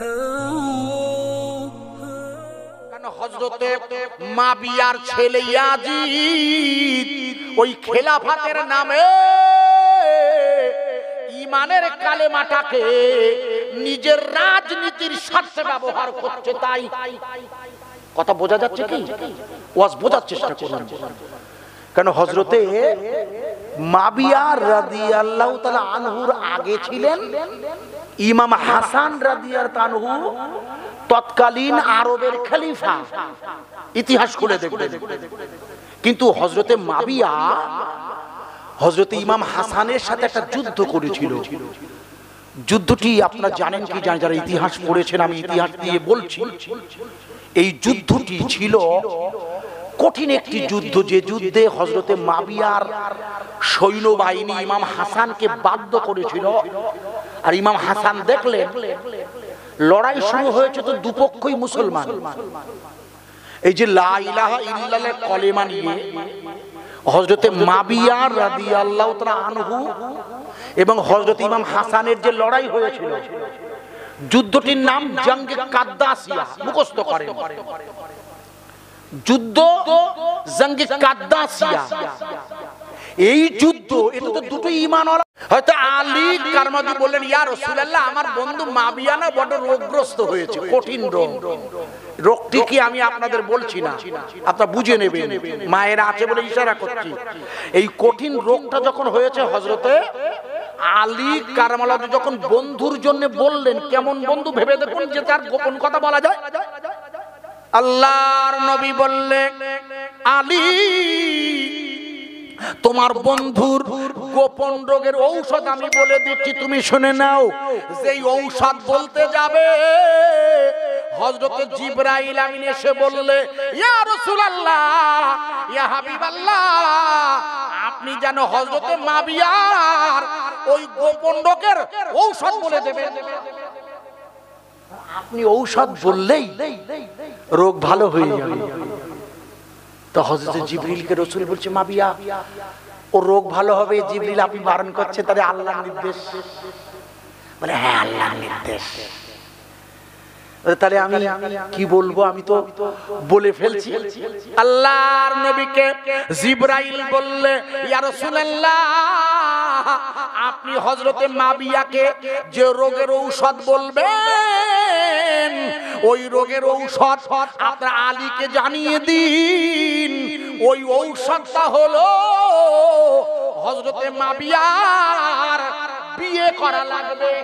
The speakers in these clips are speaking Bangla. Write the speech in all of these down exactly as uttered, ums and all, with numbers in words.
কারণ হযরতে মাবিয়ার ছেলে ইয়াজিদ ওই খেলাফতের নামে ইমানের কালেমাটাকে নিজের রাজনীতির স্বার্থে ব্যবহার করছে। তাই কথা বোঝা যাচ্ছে কি? ওয়াজ বোঝার চেষ্টা করুন। কারণ হযরতে মাবিয়া রাদিয়াল্লাহু তাআলা আনহুর আগে ছিলেন ইমাম হাসান রাদিয়াল্লাহু আনহু, তৎকালীন আরবের খলিফা। ইতিহাস খুলে দেখবেন। কিন্তু হযরতে মাবিয়া হযরতে ইমাম হাসানের সাথে একটা যুদ্ধ করেছিল। যুদ্ধটি আপনারা জানেন কি জানেন? যারা ইতিহাস পড়েছেন, আমি ইতিহাস দিয়ে বলছি। এই যুদ্ধটি ছিল কঠিন একটি যুদ্ধ, যে যুদ্ধে হযরতে মাবিয়ার সৈন্যবাহিনী ইমাম হাসানকে বাধ্য করেছিল। আর ইমাম হাসান দেখলেন লড়াই শুরু হয়েছে তো দুপক্ষই মুসলমান। এই যে লা ইলাহা ইল্লাল্লাহ কলেমা নিয়ে হযরতে মাবিয়া রাদিয়াল্লাহু তাআলা আনহু এবং হযরত ইমাম হাসানের যে লড়াই হয়েছিল, যুদ্ধটির নাম জঙ্গে কাদ্দাসিয়া। মুখস্থ করেন, যুদ্ধ জঙ্গে কাদ্দাসিয়া। এই যুদ্ধ, এটা তো দুটো ঈমানওয়ালা। হয়তো আলী কারমাদি বললেন, ইয়া রাসূলুল্লাহ, আমার বন্ধু মাবিয়া না বড় রোগগ্রস্ত হয়েছে, কঠিন রোগ। রোগটি কি আমি আপনাদের বলছি না, আপনারা বুঝে নেবেন। মায়েরা আছে বলে ইশারা করছি। এই কঠিন রোগটা যখন হয়েছে, হযরতে আলী কারমালাদি যখন বন্ধুর জন্য বললেন, কেমন বন্ধু ভেবে দেখুন, যে তার গোপন কথা বলা যায়। আল্লাহর নবী বললেন, আলী, তোমার বন্ধুর গোপন রোগের ঔষধ আমি বলে দিচ্ছি, তুমি শুনে নাও। যেই ঔষধ বলতে যাবে, হযরতে জিবরাইল আমিন এসে বললে, ইয়া রাসূলুল্লাহ, ইয়া হাবিবাল্লাহ, আপনি যেন হযরতে মাবিয়ার ওই গোপন রোগের ঔষধ বলে দেবেন। আপনি ঔষধ বললেই রোগ ভালো হয়ে যাবে। তো হযরত জিবরিলকে রাসূল বলছে, মাবিয়া ও রোগ ভালো হবে। জিবরিল আপনি বারণ করছে, তাহলে আল্লাহর নির্দেশ। বলে, হ্যাঁ আল্লাহর নির্দেশ। তাহলে আমি কি বলবো? আমি তো বলে ফেলছি। আল্লাহর নবীকে জিবরাইল বললে, ইয়া রাসূলুল্লাহ, আপনি হযরতে মাবিয়াকে যে রোগের ঔষধ বলবেন, ওই রোগের ঔষধ আপনার আলীকে জানিয়ে দিন। ওই ঔষধটা হলো হযরতে মাবিয়ার বিয়ে করা লাগবে।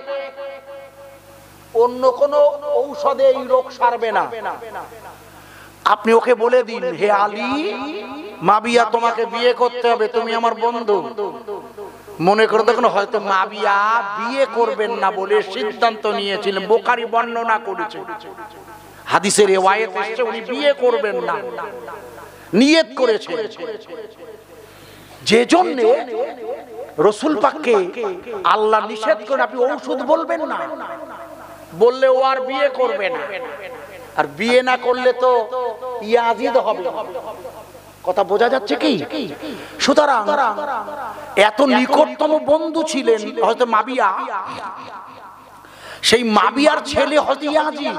অন্য কোন ঔষধে এই রোগ সারবে না। আপনি ওকে বলে দিন, হে আলী, মাবিয়া তোমাকে বিয়ে করতে হবে, তুমি আমার বন্ধু। মনে করে দেখুন, হয়তো মাবিয়া বিয়ে করবেন না বলে সিদ্ধান্ত নিয়েছিলেন। বুখারী বর্ণনা করেছে, হাদিসের রিওয়ায়াত এসেছে, উনি বিয়ে করবেন না নিয়ত করেছে। যে জন্য রাসূল পাককে আল্লাহ নিষেধ করে আপনি ঔষধ বলবেন না, বললে ও আর বিয়ে করবে না। আর বিয়ে না করলে তো ইয়াজিদ হবে। কথা বোঝা যাচ্ছে কি? সুতরাং এত নিকটতম বন্ধু ছিলেন হয়তো মাবিয়া, সেই মাবিয়ার ছেলে হযরত ইয়াজিদ।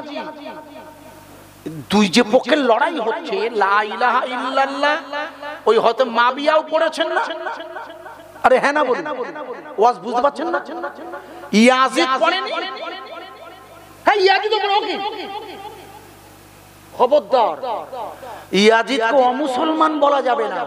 দুই যে পক্ষের লড়াই হচ্ছে, লা ইলাহা ইল্লাল্লাহ, ওই হয়তো মাবিয়াও পড়েছেন না। আরে হ্যাঁ না বলুন, ওয়াজ বুঝতে পারছেন না? ইয়াজিদ পড়েনি। হ্যাঁ, ইয়াজিদ পড়ে। ওকে, খবরদার, ইয়াজিদকে অমুসলমান বলা যাবে না।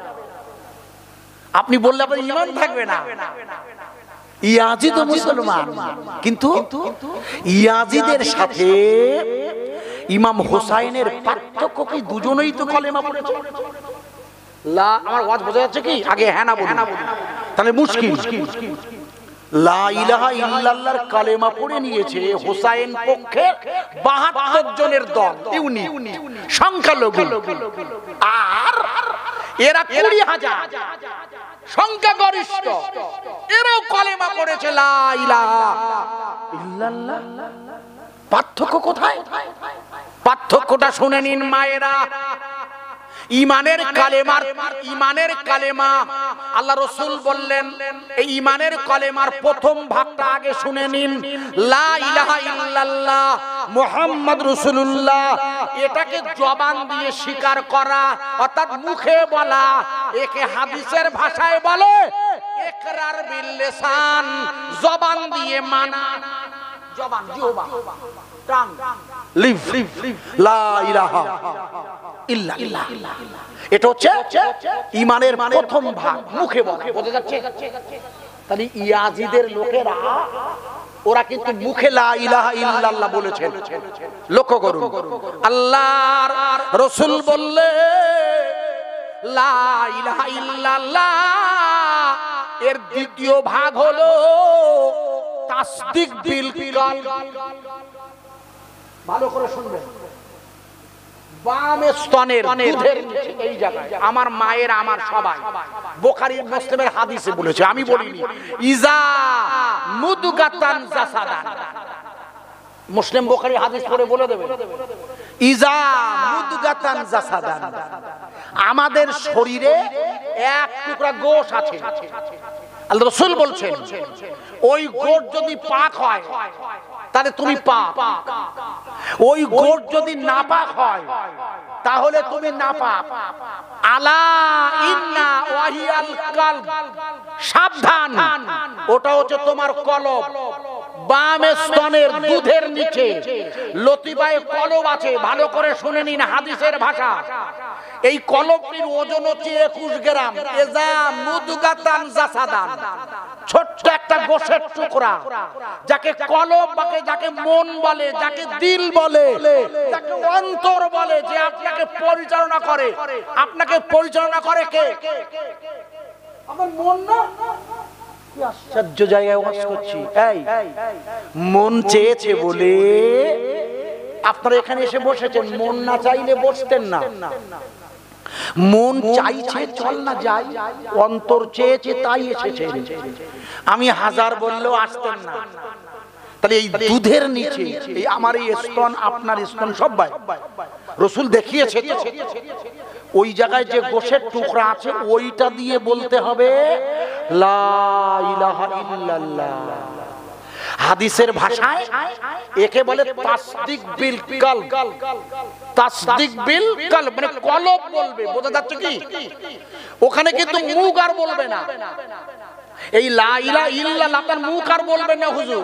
আপনি বললে আপনার ঈমান থাকবে না। ইয়াজিদ মুসলমান, কিন্তু ইয়াজিদের সাথে ইমাম হুসাইনের পার্থক্য কি? দুজনেই তো কলেমা পড়েছে। লা, আমার ওয়াজ বোঝা যাচ্ছে কি? আগে হ্যাঁ না বলুন, তাহলে মুশকিল। লা ইলাহা ইল্লাল্লাহর কালেমা পড়ে নিয়েছে হুসাইন পক্ষের বাহাত্তর জনের দল, ইউনিট, সংখ্যালঘু। আর এরা কুড়ি হাজার সংখ্যাগরিষ্ঠ, এরাও কলেমা পড়েছে লা ইলাহা ইল্লাল্লাহ। পার্থক্য কোথায়? পার্থক্যটা শুনে নিন মায়েরা। ইমানের কালেমার ইমানের কালেমা আল্লাহ রাসূল বললেন এই ইমানের কালেমার প্রথম ভাগটা আগে শুনে নিন, লা ইলাহা ইল্লাল্লাহ মুহাম্মদ রাসূলুল্লাহ। এটাকে জবান দিয়ে স্বীকার করা অর্থাৎ মুখে বলা, একে হাদিসের ভাষায় বলে ইকরার বিল লিসান, জবান দিয়ে মানা। জবান জিহ্বা টাং লিভ লা ইলাহা ইল্লাল্লাহ, এটা হচ্ছে ঈমানের প্রথম ভাগ, মুখে বলা। বোঝা যাচ্ছে? তাহলে ইয়াজিদের লোকেরা ওরা কিন্তু মুখে লা ইলাহা ইল্লাল্লাহ বলেছেন। লক্ষ্য করুন, আল্লাহর রাসূল বললে লা ইলাহা ইল্লাল্লাহ এর দ্বিতীয় ভাগ হলো তাসদিক বিল কলব। ভালো করে শুনবেন, বাম স্তনের দুধের নিচে এই জায়গায় আমার মায়ের আমার সবাই বুখারী মুসলিমের হাদিসে বলেছে, আমি বলিনি। ইজা মুদগাতান জাসাদান, মুসলিম বুখারী হাদিস পড়ে বলে দেবে, ইজা মুদগাতান জাসাদান, আমাদের শরীরে এক টুকরা গোশ আছে। আল্লাহ রাসূল বলছেন ওই গোশ যদি পাক হয় তাহলে তুমি পাক, ওই গোশ যদি নাপাক হয় তাহলে তুমি নাপাক। আলা ইন্না ওয়াহিয়াল কলব, সাবধান, ওটা হচ্ছে তোমার কলব। বাম স্তনের দুধের নিচে লতিবায় কলব আছে। ভালো করে শুনে নিন হাদিসের ভাষা। এই কলবটির ওজন হচ্ছে একুশ গ্রাম। এজা মুদগাতান জাসাদান, ছোট্ট একটা গোশের টুকরা, যাকে কলব বলে, যাকে মন বলে, যাকে দিল বলে, যাকে অন্তর বলে, যে আপনাকে পরিচালনা করে। আপনাকে পরিচালনা করে কে? আমার মন না? কি আশ্চর্য জায়গায় ওয়াজ করছি। এই মন চেয়েছে বলে আপনারা এখানে এসে বসেছেন, মন না চাইলে বসতেন না। মন চাইছে চল না যাই, অন্তর চেয়েছে তাই এসেছেন। আমি হাজার বললেও আসতেন না। তাহলে এই দুধের নিচে এই আমার এই স্তন, আপনার স্তন সবাই রাসূল দেখিয়েছে তো, ওই জায়গায় যে গোশের টুকরা আছে ওইটা দিয়ে বলতে হবে লা ইলাহা ইল্লাল্লাহ। হাদিসের ভাষায় একে বলে তাসদিক বিল কলব, তাসদিক বিল কলব মানে কলব বলবে। বোঝা যাচ্ছে কি? ওখানে কিন্তু মুখ আর বলবে না। এই লা ইলাহা ইল্লাল্লাহ তার মুখ আর বলবে না। হুজুর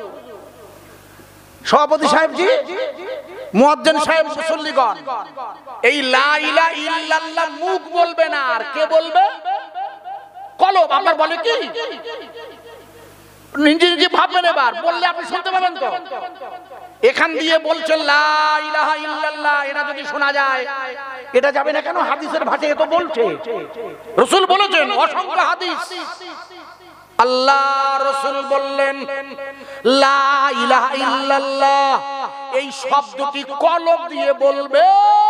সভাপতি সাহেবজি, মুয়াজ্জিন সাহেব, মুসল্লিগণ, এই লা ইলাহা ইল্লাল্লাহ মুখ বলবে না, আর কে বলবে? কলব। আপনার বলে কি? নিজে নিজে ভাববেন, এবার বললে আপনি শুনতে পাবেন তো। এখান দিয়ে বলছেন লা ইলাহা ইল্লাল্লাহ, এটা যদি শোনা যায় এটা যাবে না কেন? হাদিসের ভাষায় তো বলছে, রাসূল বলেছেন, অসংখ্য হাদিস। আল্লাহ রাসূল বললেন লা ইলাহা ইল্লাল্লাহ এই শব্দটি কলব দিয়ে বলবে,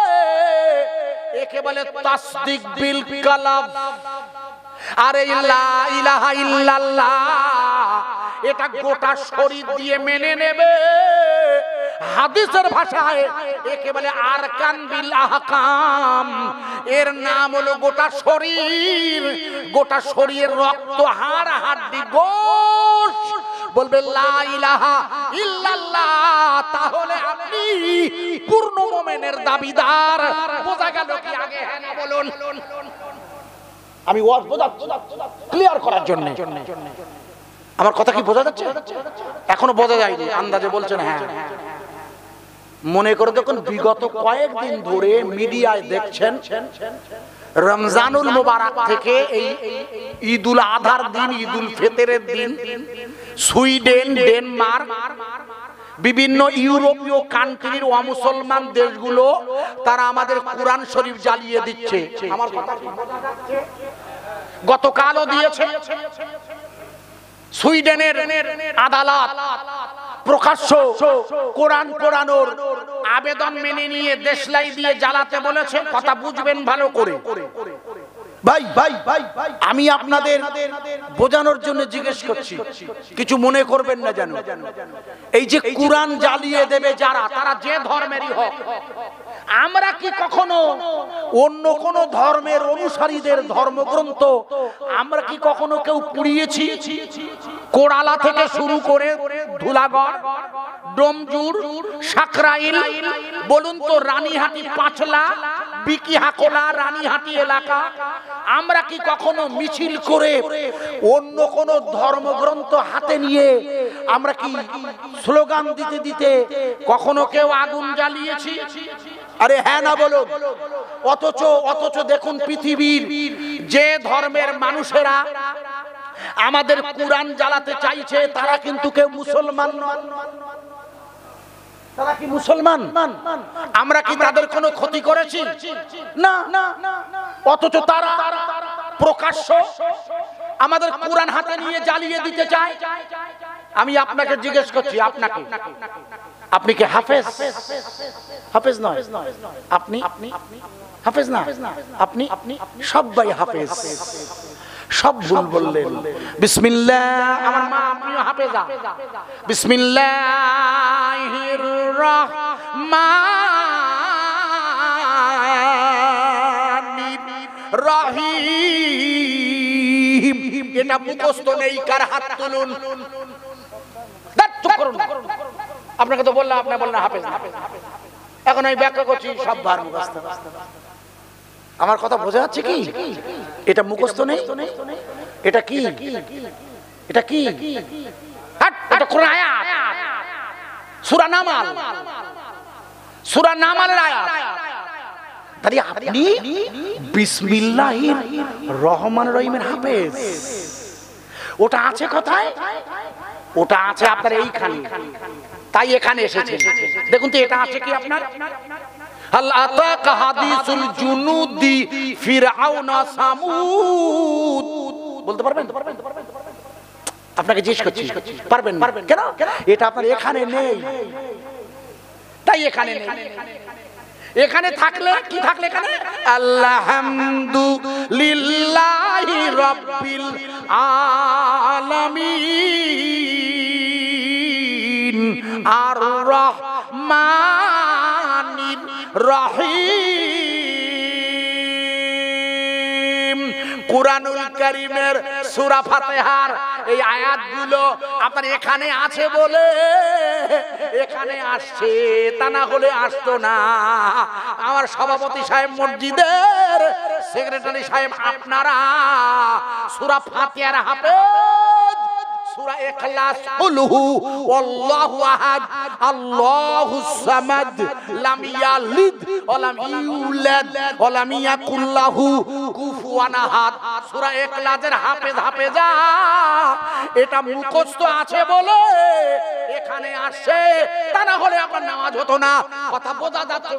একে বলে তাসদিক বিল কলব। আর এই লা ইলাহা ইল্লাল্লাহ এটা গোটা শরীর দিয়ে মেনে নেবে। হাদিসের ভাষায় একে বলে আরকান বিল আহকাম। এর নাম হলো গোটা শরীর, গোটা শরীরের রক্ত, হাড়, হাড্ডি, গোশ বলবে লা ইলাহা ইল্লাল্লাহ, তাহলে আপনি পূর্ণ মুমিনের দাবিদার। বোঝা গেল কি? আগে হ্যাঁ না বলুন। আমি ওয়াজ বোঝাচ্ছি ক্লিয়ার করার জন্য। আমার কথা কি বোঝা যাচ্ছে? এখনো বোঝা যায়নি, আন্দাজে বলছেন হ্যাঁ। মনে করে দেখুন, বিগত কয়েকদিন ধরে মিডিয়ায় দেখছেন রমজানুল মুবারক থেকে এই ঈদুল আধার দিন, ঈদুল ফিতরের দিন সুইডেন, ডেনমার্ক, বিভিন্ন ইউরোপীয় কান্ট্রির অমুসলমান দেশগুলো তারা আমাদের কোরআন শরীফ জ্বালিয়ে দিচ্ছে। আমার কথা গতকালও দিয়েছে। সুইডেনের আদালত প্রকাশ্য কোরআন পোড়ানোর আবেদন মেনে নিয়ে দেশলাই দিয়ে জ্বালাতে বলেছে। কথা বুঝবেন ভালো করে। ভাই ভাই ভাই আমি আপনাদের বোঝানোর জন্য জিজ্ঞেস করছি, কিছু মনে করবেন না যেন। এই যে কুরআন জ্বালিয়ে দেবে যারা, তারা যে ধর্মেরই হোক, আমরা কি কখনো অন্য কোন ধর্মের অনুসারীদের ধর্মগ্রন্থ আমরা কি কখনো কেউ পুড়িয়েছি? কোড়ালা থেকে শুরু করে ধুলাগড়, ডোমজুর, সাকরাইল, বলুন তো রানীহাটি, পাঁচলা, বিকিহাকোলা, রানীহাটি এলাকা, আমরা কি কখনো মিছিল করে অন্য কোন ধর্মগ্রন্থ হাতে নিয়ে আমরা কি স্লোগান দিতে দিতে কখনো কেউ আগুন জ্বালিয়েছি? আরে হ্যাঁ না বলো। অথচ অথচ দেখুন পৃথিবীর যে ধর্মের মানুষেরা আমাদের কুরআন জ্বালাতে চাইছে তারা কিন্তু কেউ মুসলমান নয়। তারা কি মুসলমান? আমরা কি তাদের কোনো ক্ষতি করেছি? না। অথচ তারা প্রকাশ্য আমাদের কুরআন হাতে নিয়ে জ্বালিয়ে দিতে চায়। আমি আপনাকে জিজ্ঞেস করছি, আপনাকে, আপনি কি হাফেজ? হাফেজ নয় আপনি, হাফেজ না আপনি, সবাই হাফেজ। সব ভুল বললেন। বিসমিল্লাহ, আমার মা আপনিও হাফেজা। বিসমিল্লাহির রহমানির রহিম, এটা মুখস্থ নেই, কার হাত তুলুন। আপনাকে তো বললাম, আপনি বললেন হাফেজ। এখন আমি ব্যাখ্যা করছি, সব ভার মুখস্থ। আমার কথা বোঝা যাচ্ছে কি? এটা মুখস্থ নেই, এটা কি? এটা কি? এটা কোরআন আয়াত, সূরা নামাল, সূরা নামালের আয়াত। তাহলে আপনি বিসমিল্লাহির রহমানির রহিমের হাফেজ। ওটা আছে কোথায়? ওটা আছে আপনার এইখানে, তাই এখানে এসেছে। দেখুন তো এটা আছে কি আপনার? হাল আতাকা হাদিসুল জুনুদি ফিরআউন সামুদ, বলতে পারবেন? আপনাকে জিজ্ঞেস করছি, পারবেন? কেন? এটা আপনার এখানে নেই, তাই এখানে নেই। এখানে থাকলে কি থাকলে এখানে? আলহামদুলিল্লাহি রাব্বিল আলামিন আর রহমানির রহিম। কুরআনুল কারীমের সূরা ফাতিহার এই আয়াতগুলো আপনার এখানে আছে বলে এখানে আসছে, তা না হলে আসতো না। আমার সভাপতি সাহেব, মসজিদের সেক্রেটারি সাহেব, আপনারা সূরা ফাতিহার হাফেজ, সূরা ইখলাস, কুল হু আল্লাহু আহাদ আল্লাহুস সামাদ লাম ইয়ালিদ ওয়া লাম ইউলাদ ওয়া লাম ইয়াকুল লাহু কুফুয়ান আহাদ, সূরা ইখলাসের হাফেজ হাফেজা এটা মুখস্থ আছে বলে এখানে আসে, তা না হলে আপনার নামাজ হতো না। কথা বোঝা যাচ্ছে?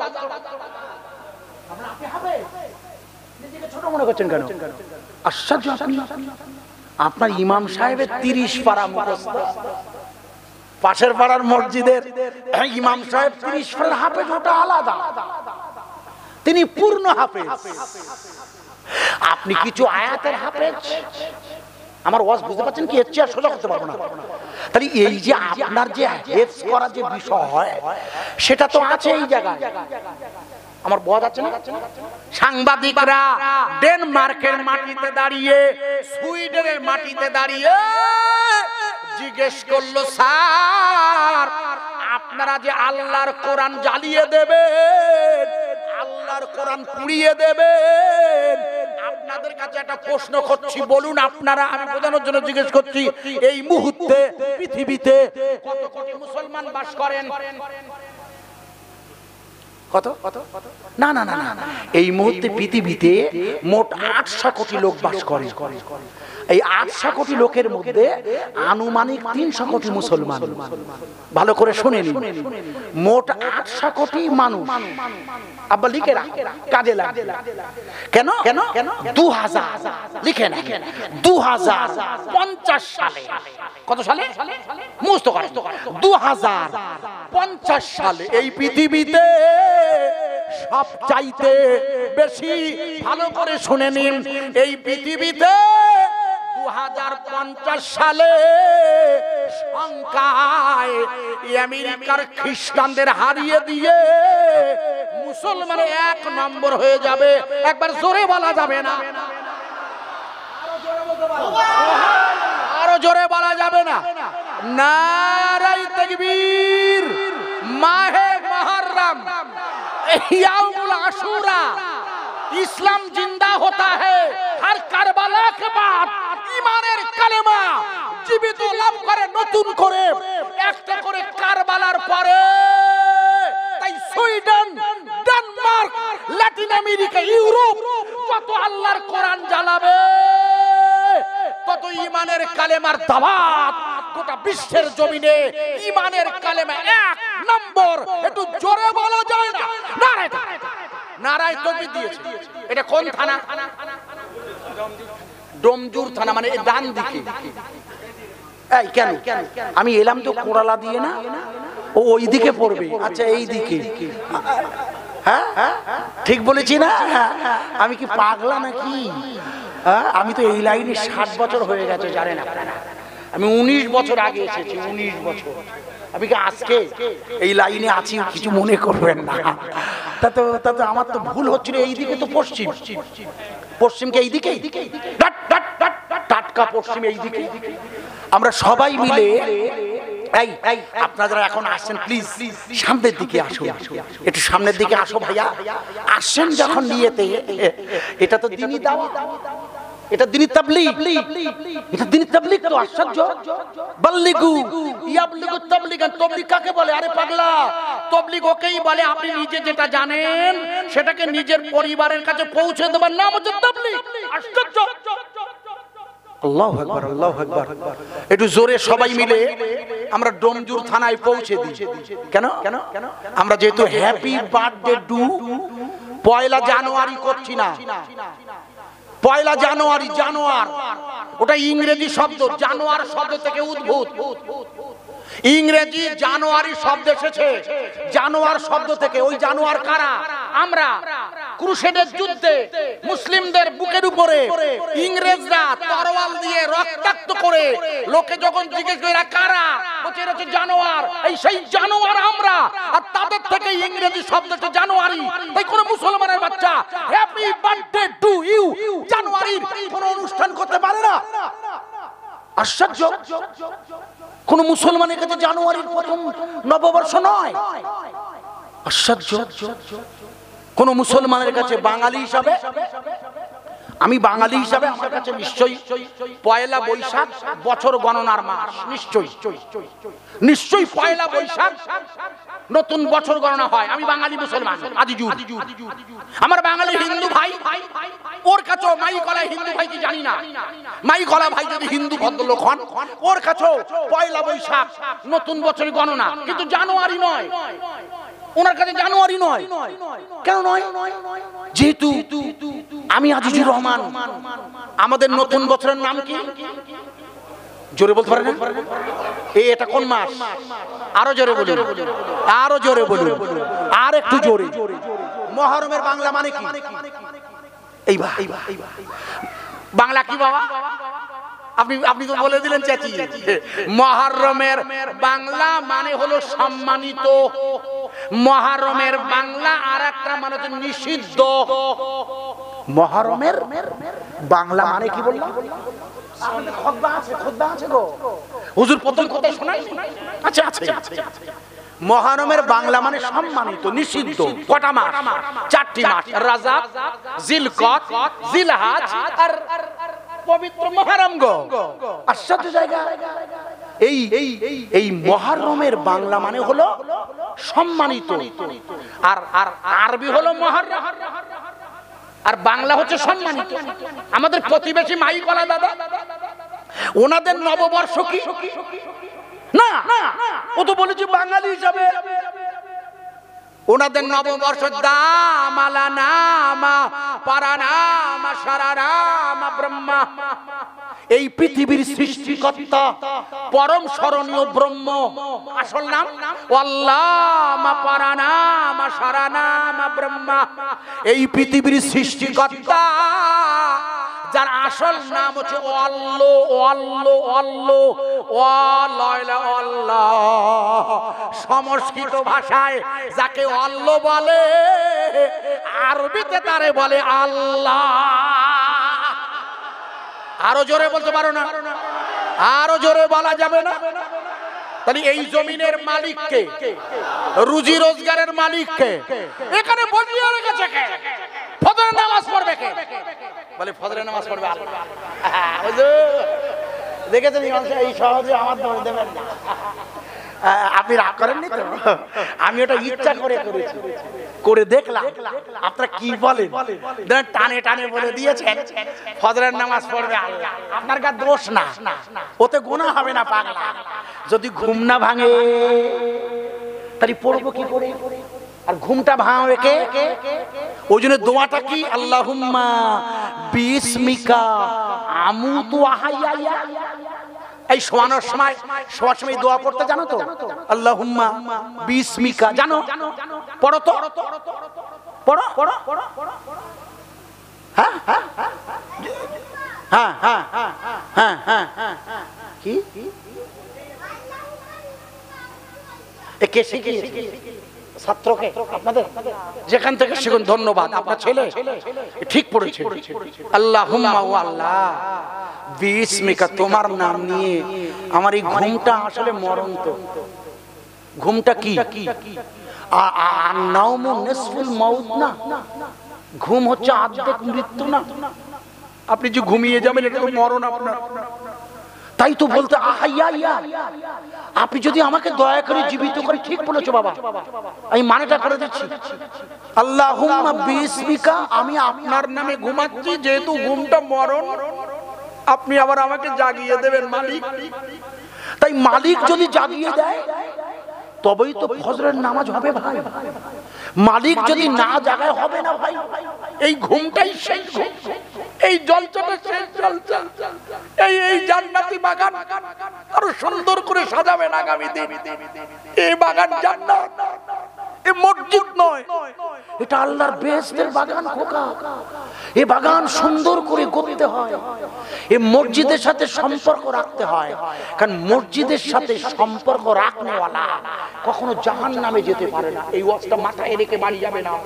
আপনি হাফেজ, নিজেকে ছোট মনে করছেন কেন? আশ্চর্য, আপনার ইমাম সাহেবের তিরিশ পারা মুখস্থ, পাশের পাড়ার মসজিদের ইমাম সাহেব তিরিশ পারা হাফেজ, ওটা আলাদা, তিনি পূর্ণ হাফেজ। আপনি কিছু আয়াতের হাফেজ। আমার ওয়াজ বুঝতে পারছেন কি? এর চেয়ে সোজা করতে পারবো না। তাহলে এই যে আপনার যে হেফজ করার যে বিষয়, সেটা তো আছে এই জায়গায়। আমার বোঝা যাচ্ছে না? সাংবাদিকরা ডেনমার্কের মাটিতে দাঁড়িয়ে, সুইডেনের মাটিতে দাঁড়িয়ে জিজ্ঞেস করলো, স্যার আপনারা যে আল্লাহর কোরআন জ্বালিয়ে দেবেন, আল্লাহর কোরআন পুড়িয়ে দেবেন, আপনাদের কাছে একটা প্রশ্ন করছি, বলুন আপনারা, আমি বোঝানোর জন্য জিজ্ঞেস করছি, এই মুহূর্তে পৃথিবীতে কত কোটি মুসলমান বাস করেন? কত? না না না না, এই মুহূর্তে পৃথিবীতে মোট আটশো কোটি লোক বাস করে। এই আটশো কোটি লোকের মধ্যে আনুমানিক তিনশো কোটি মুসলমান। ভালো করে শুনে নিন, মোট আটশো কোটি মানুষ। আব্বা লিখে রাখ, কাজে লাগে। কেন? কেন? দু হাজার লিখে না, দু হাজার পঞ্চাশ সালে, কত সালে? মুস্ত করে দু হাজার পঞ্চাশ সালে এই পৃথিবীতে সব চাইতে বেশি ভালো করে শুনে নিন, এই পৃথিবীতে দু হাজার পঞ্চাশ সালে সংখ্যায় আমেরিকার খ্রিস্টানদের হারিয়ে দিয়ে মুসলমান এক নম্বর হয়ে যাবে। একবার জোরে বলা যাবে না? আরো জোরে বলা যাবে না? নারায়ে তাকবীর। মাহে মুহররম, ইয়াউমুল আশুরা, ইসলাম জিন্দা होता है। हर কারবালা के बाद ঈমানের কালেমা জীবিত লাভ করে নতুন করে, একটা করে কারবালার পরে। তাই Sweden, Denmark, Latin America, Europe যত আল্লাহর কোরআন জ্বালাবে তত ঈমানের কালেমার দাওয়াত গোটা বিশ্বের জমিনে ঈমানের কালেমা এক নম্বর। একটু জোরে বলা যায় না? নারায়ে তাকবীর, নারায়ে তাকবীর দিয়েছে। এটা কোন থানা? ডোমজুর থানা, মানে এই ডান দিকে। এই কেন আমি এলাম তো কোরালা দিয়ে না, ও ওই দিকে পড়বে। আচ্ছা এই দিকে, হ্যাঁ ঠিক বলেছি না? আমি কি পাগলা নাকি? আমি তো এই লাইনে ষাট বছর হয়ে গেছে, জানেন আপনারা? আমি উনিশ বছর আগে এসেছি, উনিশ বছর। আমি কি আজকে এই লাইনে আছি কিছু মনে করবেন না। তা তো তা তো আমার তো ভুল হচ্ছিল। এইদিকে তো পশ্চিম, পশ্চিমকে এইদিকে, টাটকা পশ্চিম এইদিকে। আমরা সবাই মিলে এই এই আপনারা এখন আসছেন, প্লিজ সামনের দিকে আসুন, একটু সামনের দিকে আসো ভাইয়া। আসেন যখন নিয়েতে, এটা তো দ্বীনি দাওয়াত, এটা দ্বীনি তাবলীগ, এটা দ্বীনি তাবলীগ। তো আশ্চর্য। বাল্লিগু ইয়াবলিগু তাবলীগান। তাবলীগ কাকে বলে? আরে পাগলা, তাবলীগ ওকেই বলে আপনি নিজে যেটা জানেন সেটাকে নিজের পরিবারের কাছে পৌঁছে দেবার নাম হচ্ছে তাবলীগ। আশ্চর্য। আল্লাহু আকবার, আল্লাহু আকবার। একটু জোরে সবাই মিলে আমরা ডোমজুর থানায় পৌঁছে দিই। কেন? আমরা যেহেতু হ্যাপি বার্থডে টু পয়লা জানুয়ারি করছি না। পয়লা জানুয়ারি, জানোয়ার ওটা ইংরেজি শব্দ, জানোয়ার শব্দ থেকে উদ্ভূত। ইংরেজি জানুয়ারি শব্দ এসেছে জানোয়ার শব্দ থেকে। ওই জানোয়ার কারা? আমরা। ক্রুসেডের যুদ্ধে মুসলিমদের বুকের উপরে ইংরেজরা তরোয়াল দিয়ে রক্তাক্ত করে লোকে যখন জিজ্ঞেস করে কারা, বলছে এটা হচ্ছে জানোয়ার। এই সেই জানোয়ার আমরা, আর তাদের থেকে ইংরেজি শব্দ হচ্ছে জানুয়ারি। তাই কোন মুসলমানের বাচ্চা হ্যাপি বার্থডে টু ইউ জানুয়ারির কোন অনুষ্ঠান করতে পারে না। আশ্চর্য। কোন মুসলমানের কাছে জানুয়ারির প্রথম নববর্ষ নয়। আশ্চর্য। কোন মুসলমানের কাছে বাঙালি হিসাবে, আমি বাঙালি হিসাবে আমার কাছে নিশ্চয়ই পয়লা বৈশাখ বছর গণনার মাস। নিশ্চয়ই নিশ্চয়ই পয়লা বৈশাখ নতুন বছর গণনা হয়। আমি বাঙালি মুসলমান আজিজুর। আমার বাঙালি হিন্দু ভাই, ওর কাছেও মাই গলা হিন্দু ভাই কি জানি না, মাই গলা ভাই যদি হিন্দু ভদ্রলোক হন, ওর কাছেও পয়লা বৈশাখ নতুন বছর গণনা, কিন্তু জানুয়ারি নয়। ওনার কাছে জানুয়ারি নয়। কেন নয়? যেহেতু আমি আজিজুর রহমান, আমাদের নতুন বছরের নাম কি? জোরে বলতে পারেন? এই এটা কোন মাস? আরো জোরে বলুন, আরো জোরে বলুন, আর একটু জোরে। মুহররমের বাংলা মানে কি? এই বাংলা কি বাবা? আপনি আপনি তো বলে দিলেন চাচি। মুহররমের বাংলা মানে হলো সম্মানিত। মুহররমের বাংলা আর একটা মানে হচ্ছে নিষিদ্ধ। মুহররমের বাংলা মানে কি বললাম? আমাদের খুতবা আছে, খুতবা আছে গো হুজুর, প্রথম কথা শোনাই। আচ্ছা আচ্ছা। মুহররমের বাংলা মানে সম্মানিত, নিষিদ্ধ। কটা মাস? চারটি মাস। রাজব, জিলকদ, জিলহজ আর পবিত্র মুহররম গো। আশ্চর্য জায়গা। এই এই মুহররমের বাংলা মানে হলো সম্মানিত, আর আর আরবি হলো মুহররম, আর বাংলা হচ্ছে সম্মানিত। আমাদের প্রতিবেশী মাই কলা দাদা, ওনাদের নববর্ষ কি না? ও তো বলেছে বাঙালি হিসাবে ওনাদের নববর্ষ দামালা নামা পারানামা সারারামা ব্রহ্মা। এই পৃথিবীর সৃষ্টিকর্তা পরম স্মরণীয় ব্রহ্ম, আসল নাম আল্লাহ মা পারানা মা সারানা মা ব্রহ্মা। এই পৃথিবীর সৃষ্টিকর্তা যার আসল নাম হচ্ছে আল্লাহ আল্লাহ আল্লাহ আল্লাহ। সংস্কৃত ভাষায় যাকে আল্লাহ বলে, আরবিতে তারে বলে আল্লাহ। আরো জোরে বলতে পারো না? আরো জোরে বলা যাবে না? তাহলে এই জমিনের মালিক কে? রুজি রোজগারের মালিক কে? এখানে বসিয়ে রেখেছে কে? ফজরের নামাজ পড়বে কে? বলে ফজরের নামাজ পড়বে আল্লাহ। দেখেছেন এই সহজে আমার দৌড় দেবেন না। আপনি রাগ করেননি তো? আমি ওটা ইচ্ছা করে করেছি, করে দেখলাম আপনারা কি বলেন, টানে টানে বলে দিয়েছেন ফজরের নামাজ পড়বে আল্লাহ। আপনার গা দোষ না, ওতে গুনাহ হবে না পাগলা। যদি ঘুম না ভাঙে তাহলে পড়বো কি করে? আর ঘুমটা ভাঙবে কে? ওই জন্য দোয়াটা কি? আল্লাহুম্মা বিসমিকা আমুতু ওয়া আহইয়া। এই শোয়ানোর সময় শোয়ার সময় দোয়া পড়তে জানো তো? আল্লাহুম্মা বিসমিকা জানো? পড়ো তো, পড়ো পড়ো। হ্যাঁ হ্যাঁ হ্যাঁ হ্যাঁ হ্যাঁ হ্যাঁ কি একে শিখি ছাত্রকে আপনাদের যেখান থেকে শিখুন। ধন্যবাদ, আপনার ছেলে ঠিক পড়েছে। আল্লাহুম্মা ওয়া আল্লাহ বিসমিকা, তোমার নাম নিয়ে আমার এই ঘুমটা আসলে মরণ। তো ঘুমটা কি? নাওমু নিসফুল মাউত না, ঘুম হচ্ছে অর্ধেক মৃত্যু না। আপনি যে ঘুমিয়ে যাবেন এটা তো মরণ আপনার। তাই তো বলতে আহাইয়া, আপনি যদি আমাকে দয়া করে জীবিত করে, ঠিক বলেছো বাবা, আমি মানেটা করে দিচ্ছি। আল্লাহুম্মা বিসমিকা, আমি আপনার নামে ঘুমাচ্ছি, যেহেতু ঘুমটা মরণ, আপনি আবার আমাকে জাগিয়ে দেবেন মালিক। তাই মালিক যদি জাগিয়ে দেয় তবেই তো ফজরের নামাজ হবে ভাই। মালিক যদি না জাগায় হবে না ভাই। এই ঘুমটাই শেষ ঘুম, এই জলচাটা শেষ জলচা। এই এই জান্নাতি বাগান আরো সুন্দর করে সাজাবেন আগামী দিন। এই বাগান জান্নাত, এই মসজিদ নয়, এটা আল্লাহর বেহেশতের বাগান খোকা। এই বাগান সুন্দর করে করতে হয়, এই মসজিদের সাথে সম্পর্ক রাখতে হয়। কারণ মসজিদের সাথে সম্পর্ক রাখনেওয়ালা কখনো জাহান্নামে যেতে পারে না। এই ওয়াজটা মাথায় রেখে বাড়ি যাবে না।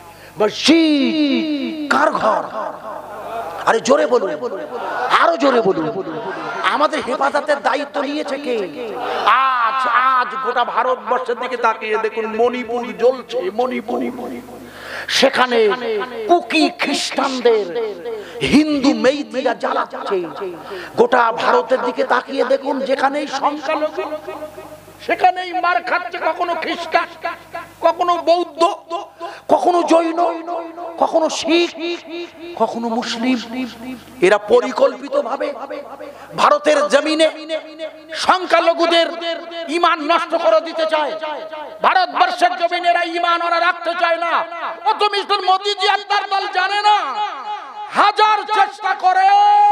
মসজিদ কার ঘর? আরে জোরে বলুন, আরো জোরে বলুন। আমাদের হেফাজতের দায়িত্ব নিয়েছে কে? আজ আজ গোটা ভারতবর্ষের দিকে তাকিয়ে দেখুন, মণিপুর জ্বলছে। মণিপুর, সেখানে কুকি খ্রিস্টানদের হিন্দু মেইতিরা জ্বালাচ্ছে। গোটা ভারতের দিকে তাকিয়ে দেখুন, যেখানেই সংখ্যালঘু সেখানেই মার খাচ্ছে। কখনো খ্রিস্টান, কখনো বৌদ্ধ, কখনো জৈন, কখনো শিখ, কখনো মুসলিম। এরা পরিকল্পিত ভাবে ভারতের জমিনে সংখ্যালঘুদের ঈমান নষ্ট করে দিতে চায়। ভারতবর্ষের জমিনে এরা ঈমান ওরা রাখতে চায় না। অত মিস্টার মোদিজি আর তার দল জানে না, হাজার চেষ্টা করে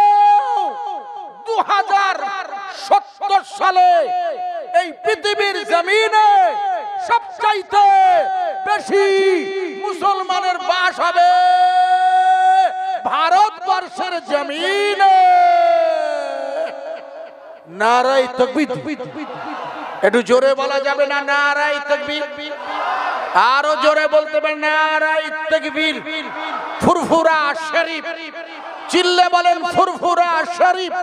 দু হাজার সত্তর সালে এই পৃথিবীর জমিনে সবচাইতে বেশি মুসলমানের বাস হবে ভারতবর্ষের জমিনে। নারায়ে তাকবীর। একটু জোরে বলা যাবে না? নারায়ে তাকবীর। আরো জোরে বলতে হবে নারায়ে তাকবীর। ফুরফুরা শরীফ চিল্লে বলেন, ফুরফুরা শরীফ।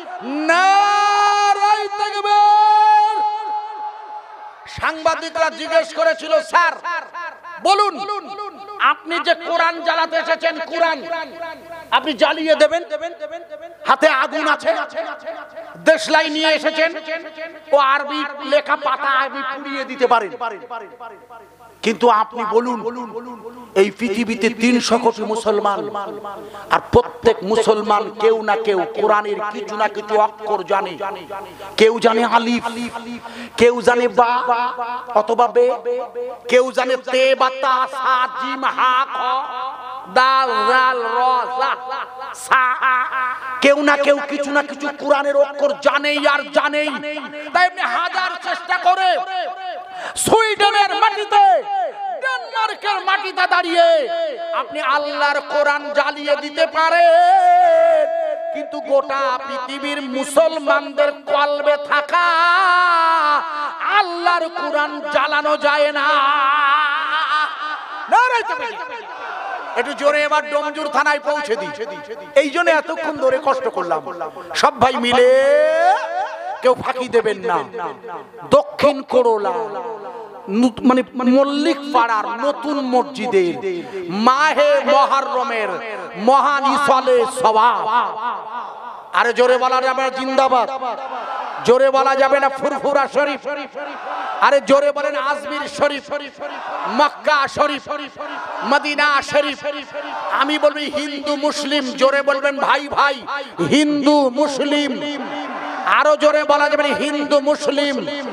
নারায়ে তাকবীর। সাংবাদিকরা জিজ্ঞেস করেছিল, স্যার বলুন, আপনি যে কোরআন জ্বালাতে এসেছেন, কোরআন আপনি জ্বালিয়ে দেবেন, হাতে আগুন আছে, দেশলাই নিয়ে এসেছেন, ও আরবি লেখা পাতা আপনি পুড়িয়ে দিতে পারেন, কিন্তু আপনি বলুন এই পৃথিবীতে তিনশো কোটি মুসলমান, আর প্রত্যেক মুসলমান কেউ না কেউ কোরআনের কিছু না কিছু অক্ষর জানে। কেউ জানে আলিফ, কেউ জানে বা অথবা বে, কেউ জানে তে বা তা সা জিম হা খ, দাল রাল র জা সা। কেউ না কেউ কিছু না কিছু কোরআনের অক্ষর জানেই আর জানেই। তাই আপনি হাজার চেষ্টা করে সুইডেনের মাটিতে, ডেনমার্কের মাটিতে দাঁড়িয়ে আপনি আল্লাহর কোরআন জ্বালিয়ে দিতে পারেন, কিন্তু গোটা পৃথিবীর মুসলমানদের কলবে থাকা আল্লাহর কোরআন জ্বালানো যায় না। একটু জোরে এবার ডোমজুর থানায় পৌঁছে দিই। এই জন্য এতক্ষণ ধরে কষ্ট করলাম। সব ভাই মিলে, কেউ ফাঁকি দেবেন না। দক্ষিণ করোলা মানে মল্লিক পাড়ার নতুন মসজিদের মাহে মুহররমের মহান ইসালে সওয়াব। আরে জোরে বলা যাবে না জিন্দাবাদ, জোরে বলা যাবে না ফুরফুরা শরীফ, আরে জোরে বলেন আজমির শরীফ, মক্কা শরীফ, মদিনা শরীফ। আমি বলবি হিন্দু মুসলিম, জোরে বলবেন ভাই ভাই হিন্দু মুসলিম। আরো জোরে বলা যাবে না হিন্দু মুসলিম।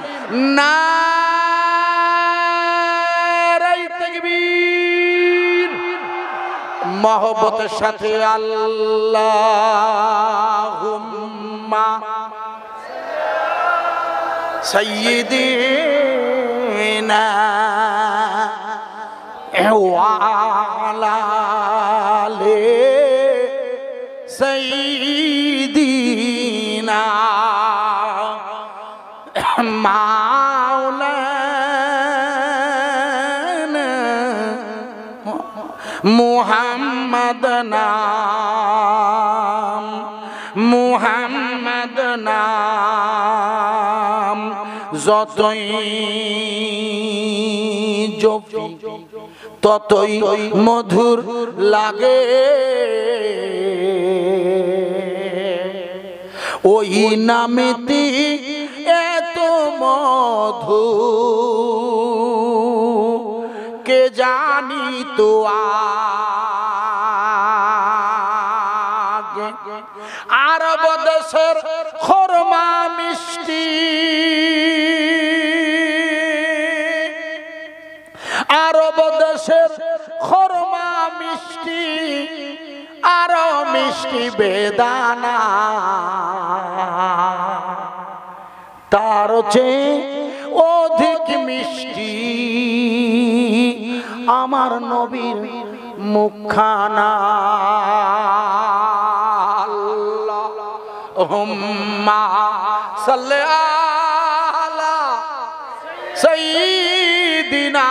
নারায়ে তাকবীর। মহব্বতের সাথে আল্লাহুম্মা সাইয়্যিদিনা ওয়া আলা আলি সাইয়্যিদিনা মাওলানা মুহাম্মদ নাম, মুহাম্মদ নাম যতই জপি ততই মধুর লাগে, ওই নামেতে এত মধু কে জানি তো আগে। আরব দেশের খরমা মিষ্টি, আরব দেশের খরমা মিষ্টি, আরো মিষ্টি বেদানা, তার চেয়ে অধিক মিষ্টি আমার নবীর মুখখানা। আল্লাহুম্মা সাল্লি আলা সাইয়্যিদিনা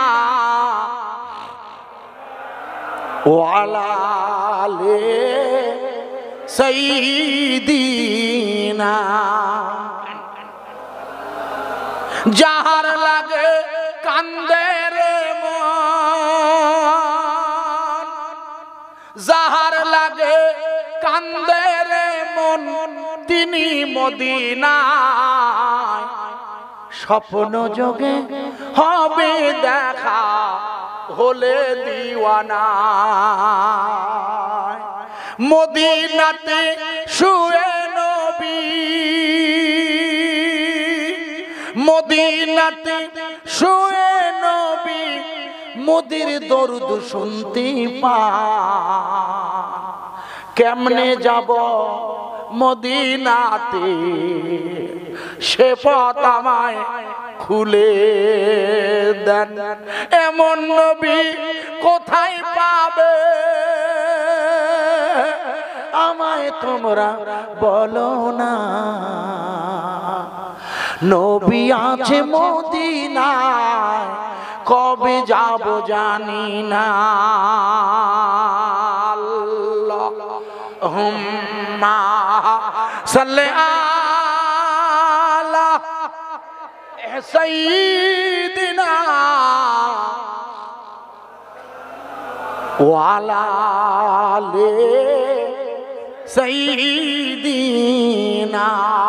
ওয়া আলা আলি সাইয়্যিদিনা। যাহার লাগে কান্দে রে মন, যাহার লাগে কান্দে রে মন, তিনি মদিনায় স্বপ্ন যোগে হবে দেখা, হলে দিওয়ানা। মদিনাতে শুয়ে নবী, মদিনাতে শুয়ে নবী, মোদের দরুদ শুনতে পা। কেমনে যাব মদিনাতে, সে পথ আমায় খুলে দেন। এমন নবী কোথায় পাবে, আমায় তোমরা বলো না। নবী আছে মদিনায়, কবে যাব জানি না। আল্লাহুম্মা সাল্লি আলা সাইয়্যিদিনা ওয়া আলা আলি সাইয়্যিদিনা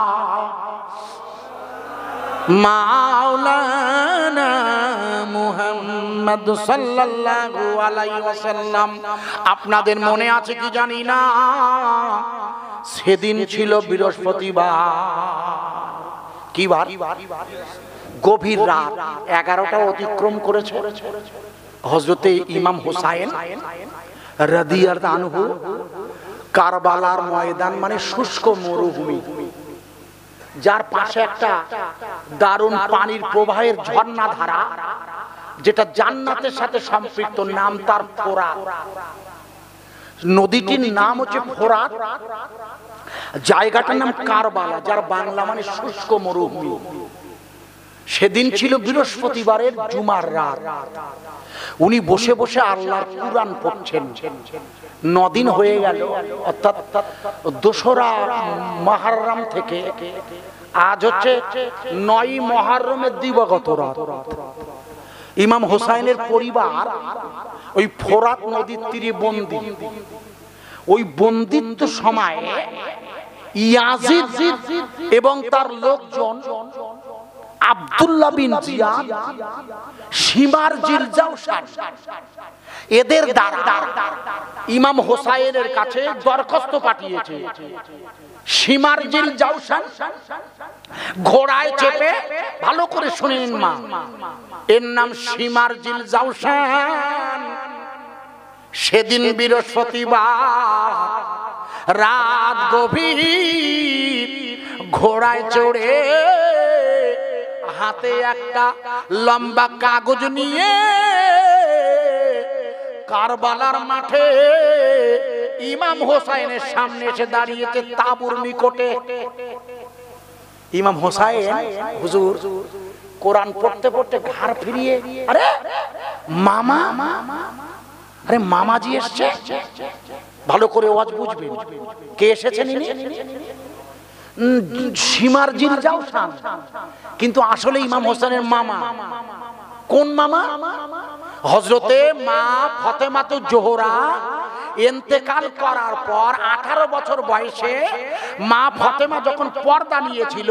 মাওলানা মুহাম্মদ সাল্লাল্লাহু আলাইহি ওয়াসাল্লাম। আপনাদের মনে আছে কি জানি না, সেদিন ছিল বৃহস্পতিবার। কি বার? গভীর রাত এগারোটা অতিক্রম করেছে। হযরতে ইমাম হুসাইন রাদিয়াল্লাহু আনহু কারবালার ময়দান মানে শুষ্ক মরুভূমি, যার পাশে একটা দারুণ পানির প্রবাহের ঝর্ণা ধারা, যেটা জান্নাতের সাথে সম্পৃক্ত, নাম তার ফোরাত। নদীটির নাম হচ্ছে ফোরাত, জায়গাটার নাম কারবালা, যার বাংলা মানে শুষ্ক মরুভূমি। সেদিন ছিল বৃহস্পতিবারের জুমার রাত। উনি বসে বসে আল্লাহর কুরআন পড়ছেন। নদিন হয়ে গেল, অর্থাৎ দোসরা মুহররম থেকে আজ হচ্ছে নয় মুহররমের দিবাগত রাত। ইমাম হোসাইনের পরিবার ওই ফোরাত নদীর তীরে বন্দী। ওই বন্দিত্ব সময়ে ইয়াজিদ এবং তার লোকজন আব্দুল্লাহ বিন জিয়াদ, শিমার জিলজাওশান, এদের দ্বারা ইমাম হোসাইনের কাছে দরখাস্ত পাঠিয়েছে। শিমার জিলজাওশান ঘোড়ায় চেপে, ভালো করে শুনেন মা, এর নাম শিমার জিলজাওশান। সেদিন বৃহস্পতিবার রাত গভীর, ঘোড়ায় চড়ে হাতে একটা লম্বা কাগজ নিয়ে কারবালার মাঠে ইমাম হোসাইনের সামনে এসে দাঁড়িয়েছে, তাঁবুর নিকটে। ইমাম হোসাইন হুজুর কোরআন পড়তে পড়তে ঘাড় ফিরিয়ে, আরে মামা, আরে মামাজি এসছে। ভালো করে ওয়াজ বুঝবেন, কে এসেছেন ইনি? শিমার জিলজাওশান, কিন্তু আসলে ইমাম হোসেনের মামা। কোন মামা? হযরতে মা ফাতেমাতুজ জোহরা ইন্তেকাল করার পর আঠারো বছর বয়সে মা ফাতেমা যখন পর্দা নিয়েছিল,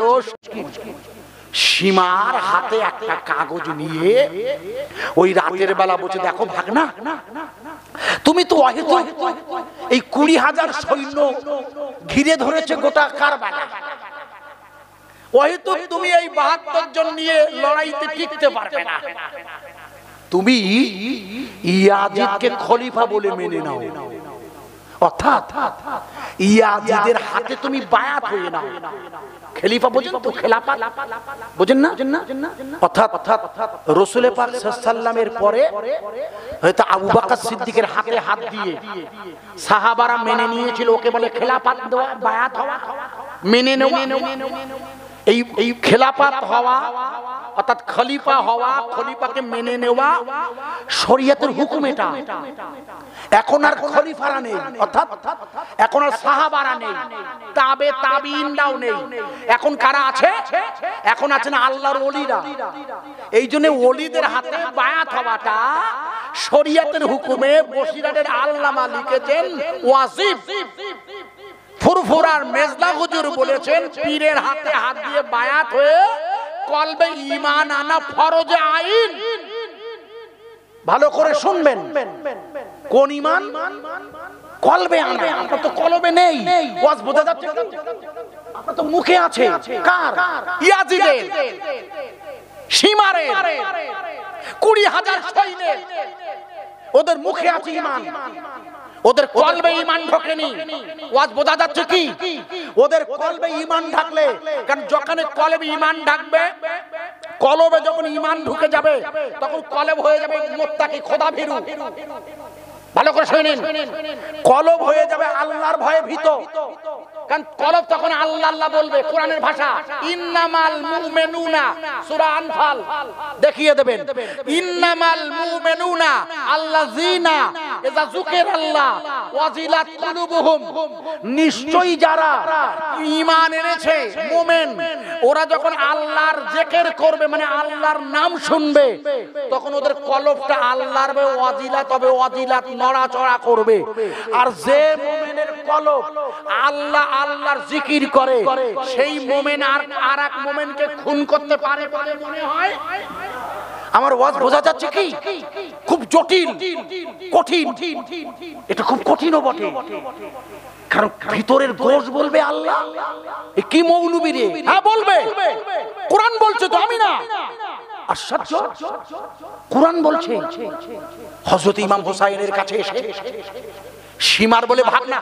সীমার হাতে একটা কাগজ নিয়ে ওই রাতের বেলা বসে, দেখো ভাগনা, তুমি তো অহেতুক এই কুড়ি হাজার সৈন্য ঘিরে ধরেছে গোটা কারবালা, অহেতুক তুমি এই বাহাত্তর জন নিয়ে লড়াইতে টিকতে পারবে না, তুমি ইয়াজিদকে খলিফা বলে মেনে নাও, অর্থাৎ ইয়াজিদের হাতে তুমি বায়াত হয়ে নাও। খলিফা বোঝেন তো? খেলাফত বোঝেন না? অর্থাৎ রাসূল পাক সাল্লাল্লাহু আলাইহি ওয়াসাল্লামের পরে হয়তো আবু বকর সিদ্দিকের হাতে হাত দিয়ে সাহাবারা মেনে নিয়েছিল, ওকে বলে খেলাফত দেওয়া, বায়াত হওয়া, মেনে নেওয়া। এই এই খেলাফত হওয়া অর্থাৎ খলিফা হওয়া, খলিফাকে মেনে নেওয়া শরীয়তের হুকুম। এটা এখন আর খলিফারা নেই, অর্থাৎ এখন আর সাহাবারা নেই, তাবে তাবিঈনরাও নেই। এখন কারা আছে? এখন আছেন আল্লাহর ওলিরা। এই জন্য ওলিদের হাতে বায়াত হওয়াটা শরীয়তের হুকুমে বসিরাটের আল্লামা লিখেছেন ওয়াজিব। ফুরফুরার মেজলা হুজুর বলেছেন পীরের হাতে হাত দিয়ে বায়াত হয়ে কলবে ঈমান আনা ফরজে আইন। ভালো করে শুনবেন, কোন ঈমান? কলবে আনা। আপনার তো কলবে নেই, ওয়াজ বোঝা যাচ্ছে? আপনার তো মুখে আছে। কার? ইয়াজিদের, শিমারের, কুড়ি হাজার সৈন্যের, ওদের মুখে আছে ঈমান, ওদের কলবে ঈমান ঢোকেনি। ওয়াজ বোঝা যাচ্ছে কি? ওদের কলবে ঈমান ঢাকলে, কারণ যখন কলবে ঈমান ঢাকবে, কলবে যখন ঈমান ঢুকে যাবে তখন কলব হয়ে যাবে মুত্তাকি, খোদা ভীরু। ভালো করে শুনেন, কলব হয়ে যাবে আল্লাহর ভয়ে ভীত। কারণ কলব তখন আল্লাহ আল্লাহ বলবে, কোরআনের ভাষা ইন্নামাল মুমিনুনা, সূরা আনফাল দেখিয়ে দেবেন, ইন্নামাল মুমিনুনা আল্লাযিনা ইযা যুকিরাল্লাহ ওয়াজিলাত কুলুবুহুম, নিশ্চয়ই যারা ঈমান এনেছে মুমিন, ওরা যখন আল্লাহর জিকির করবে, মানে আল্লাহর নাম শুনবে, তখন ওদের কলবটা আল্লাহর ভয়ে ওয়াজিলাত হবে, ওয়াজিলাত নড়াচড়া করবে। আর যে মুমিনের কলব আল্লাহ আল্লাহর জিকির করে, সেই মুমিন আর আরেক মুমিনকে খুন করতে পারে বলে মনে হয়? আমার ওয়াজ বোঝা যাচ্ছে কি? খুব জটিল, কঠিন, এটা খুব কঠিনও বটে। কারণ ভিতরের গোশ বলবে আল্লাহ, কি মৌলবী রে? হ্যাঁ বলবে, কোরআন বলছে তো, আমি না। আশ্চর্য, কোরআন বলছে হযরত ইমাম হোসাইনের কাছে এসে সীমার বলে ভাগনা,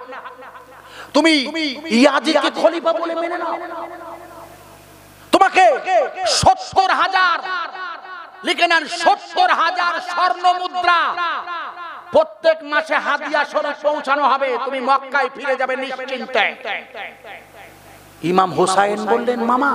তুমি ইয়াজিদকে খলিফা বলে মেনে নাও, তোমাকে সত্তর হাজার লিখে নেন, সত্তর হাজার স্বর্ণ মুদ্রা প্রত্যেক মাসে হাদিয়া স্বরূপ পৌঁছানো হবে, তুমি মক্কায় ফিরে যাবে নিশ্চিন্তে। ইমাম হোসাইন বললেন, মামা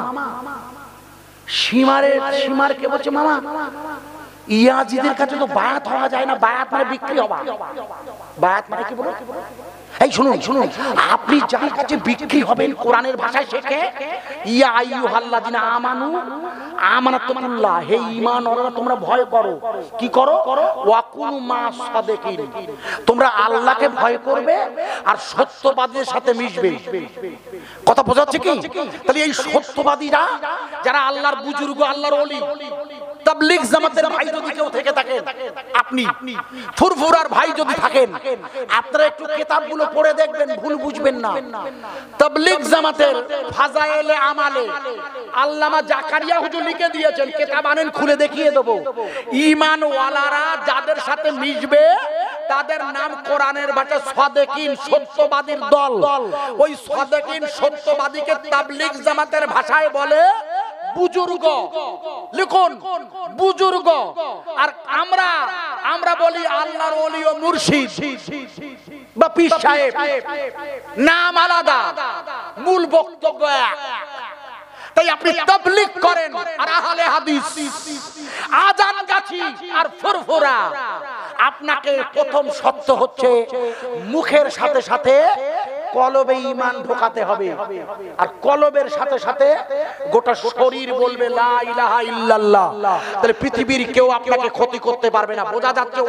সীমারের সীমারকে বলছে, মামা ইয়াজিদের কাছে তো বায়াত হওয়া যায় না, বায়াত মানে বিক্রি হওয়া। বায়াত মানে কি বলো? এই শুনুন শুনুন, আপনি যার কাছে বিক্রি হবেন কোরআনের ভাষায় শেখে, ইয়া আইয়ুহাল্লাযিনা আমানু আমানাতুল্লাহ, হে ঈমানওয়ালারা তোমরা ভয় করো, কি করো? ওয়া কুনু মা'আস সাদিকিন, তোমরা আল্লাহকে ভয় করবে আর সত্যবাদীদের সাথে মিশবে। কথা বোঝাচ্ছে কি? তাহলে এই সত্যবাদীরা যারা আল্লাহর বুজুর্গ, আল্লাহর ওলি, তাবলীগ জামাতের ভাই যদি কেউ থেকে থাকেন, আপনি ফুরফুরার ভাই যদি থাকেন, আপনারা একটু কিতাবগুলো পড়ে দেখবেন, ভুল বুঝবেন না। তাবলীগ জামাতের ফাজায়েলে আমালে আল্লামা জাকারিয়া হুজুর লিখে দিয়েছেন, কিতাব আনেন খুলে দেখিয়ে দেব। ঈমান ওয়ালারা যাদের সাথে মিশবে তাদের নাম কোরআনের ভাষায় সাদেকিন, সত্যবাদীর দল। ওই সাদেকিন সত্যবাদীকে তাবলীগ জামাতের ভাষায় বলে বুজুর্গ। লিখুন বুজুর্গ। আর আমরা আমরা বলি আল্লাহর ওলি ও মুর্শিদ বা পীর সাহেব, নাম আলাদা, মূল বক্তব্য এক। তাই আপনি তাবলীগ করেন আর আহলে হাদিস, আজান গাছি আর ফুরফুরা, আপনাকে প্রথম সত্য হচ্ছে মুখের সাথে সাথে কলবে ঈমান ঢোকাতে হবে, আর কলবের সাথে সাথে গোটা শরীর বলবে লা ইলাহা ইল্লাল্লাহ। তাহলে পৃথিবীর কেউ আপনাকে ক্ষতি করতে পারবে না। বোঝা যাচ্ছে?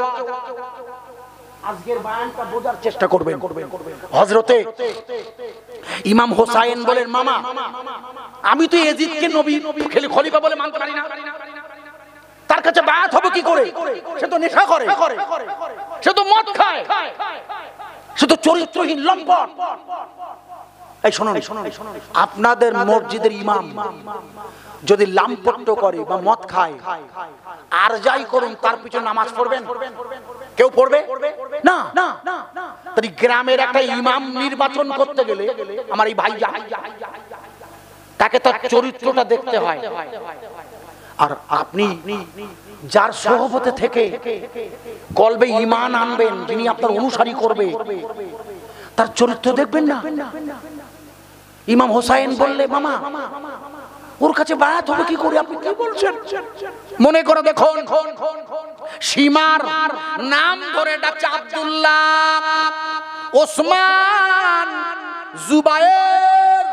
আজকের বয়ানটা বোঝার চেষ্টা করবেন। হযরতে ইমাম হোসাইন বলেন, মামা আমি তো ইয়াজিদকে নবী খলিফা বলে মানতে পারি না, তার কাছে বায়াত হবে কি করে? সে তো নেশা করে, সে তো মদ খায়, সে তো চরিত্রহীন লম্পট। এই শুনুন, আপনাদের মসজিদের ইমাম যদি লাম্পট্য করে বা মদ খায়, আর যাই করুন তার পিছনে নামাজ পড়বেন? কেউ পড়বে না। তাই গ্রামের একটা ইমাম নির্বাচন করতে গেলে আমার এই ভাই তাকে তার চরিত্রটা দেখতে হয়। আর আপনি যার সহবতে থেকে কলবে ঈমান আনবেন, যিনি আপনার অনুসারী করবে, তার চরিত্র দেখবেন না। ইমাম হোসাইন বললে, মামা ওর কাছে বায়াত হবে কি করে? আপনি কি বলছেন? মনে করে দেখুন, সীমার নাম ধরে ডাকছে আব্দুল্লাহ, ওসমান, জুবায়ের।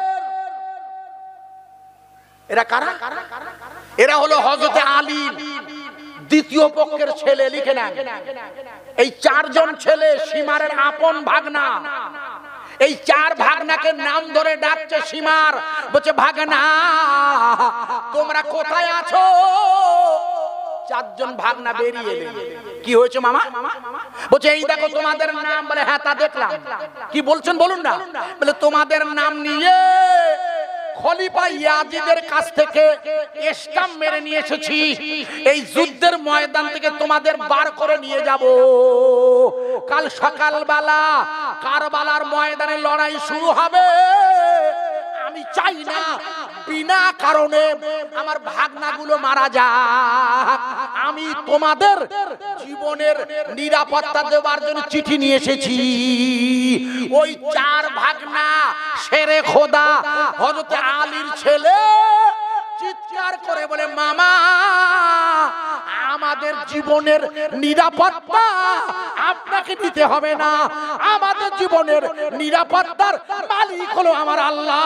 এরা কারা? এরা হলো হযরতে আলী দ্বিতীয় পক্ষের ছেলে। লিখে নেন, এই চারজন ছেলে সীমারের আপন ভাগনা। এই চার ভাগনাকে নাম ধরে ডাকছে সীমার, বলছে ভাগনা তোমরা কোথায় আছো? চারজন ভাগনা বেরিয়ে এলেন। কি হয়েছে মামা? বলছে এই দেখো তোমাদের নাম। বলে হ্যাঁ তা দেখলাম। কি বলছেন বলুন না। বলে তোমাদের নাম নিয়ে খলিফা ইয়াজিদের কাছ থেকে ইসলাম মেনে নিয়ে এসেছি, এই যুদ্ধের ময়দান থেকে তোমাদের বার করে নিয়ে যাব। কাল সকালবেলা কারবালার ময়দানে লড়াই শুরু হবে। আমি চাই না বিনা কারণে আমার ভাগনাগুলো মারা যাক। আমি তোমাদের জীবনের নিরাপত্তা দেওয়ার জন্য চিঠি নিয়ে এসেছি। ওই চার ভাগনা শেরে খোদা হযরত আলীর ছেলে চিৎকার করে বলে, মামা আমাদের জীবনের নিরাপত্তা আপনাকে দিতে হবে না, আমাদের জীবনের নিরাপত্তার মালিক হলো আমার আল্লাহ।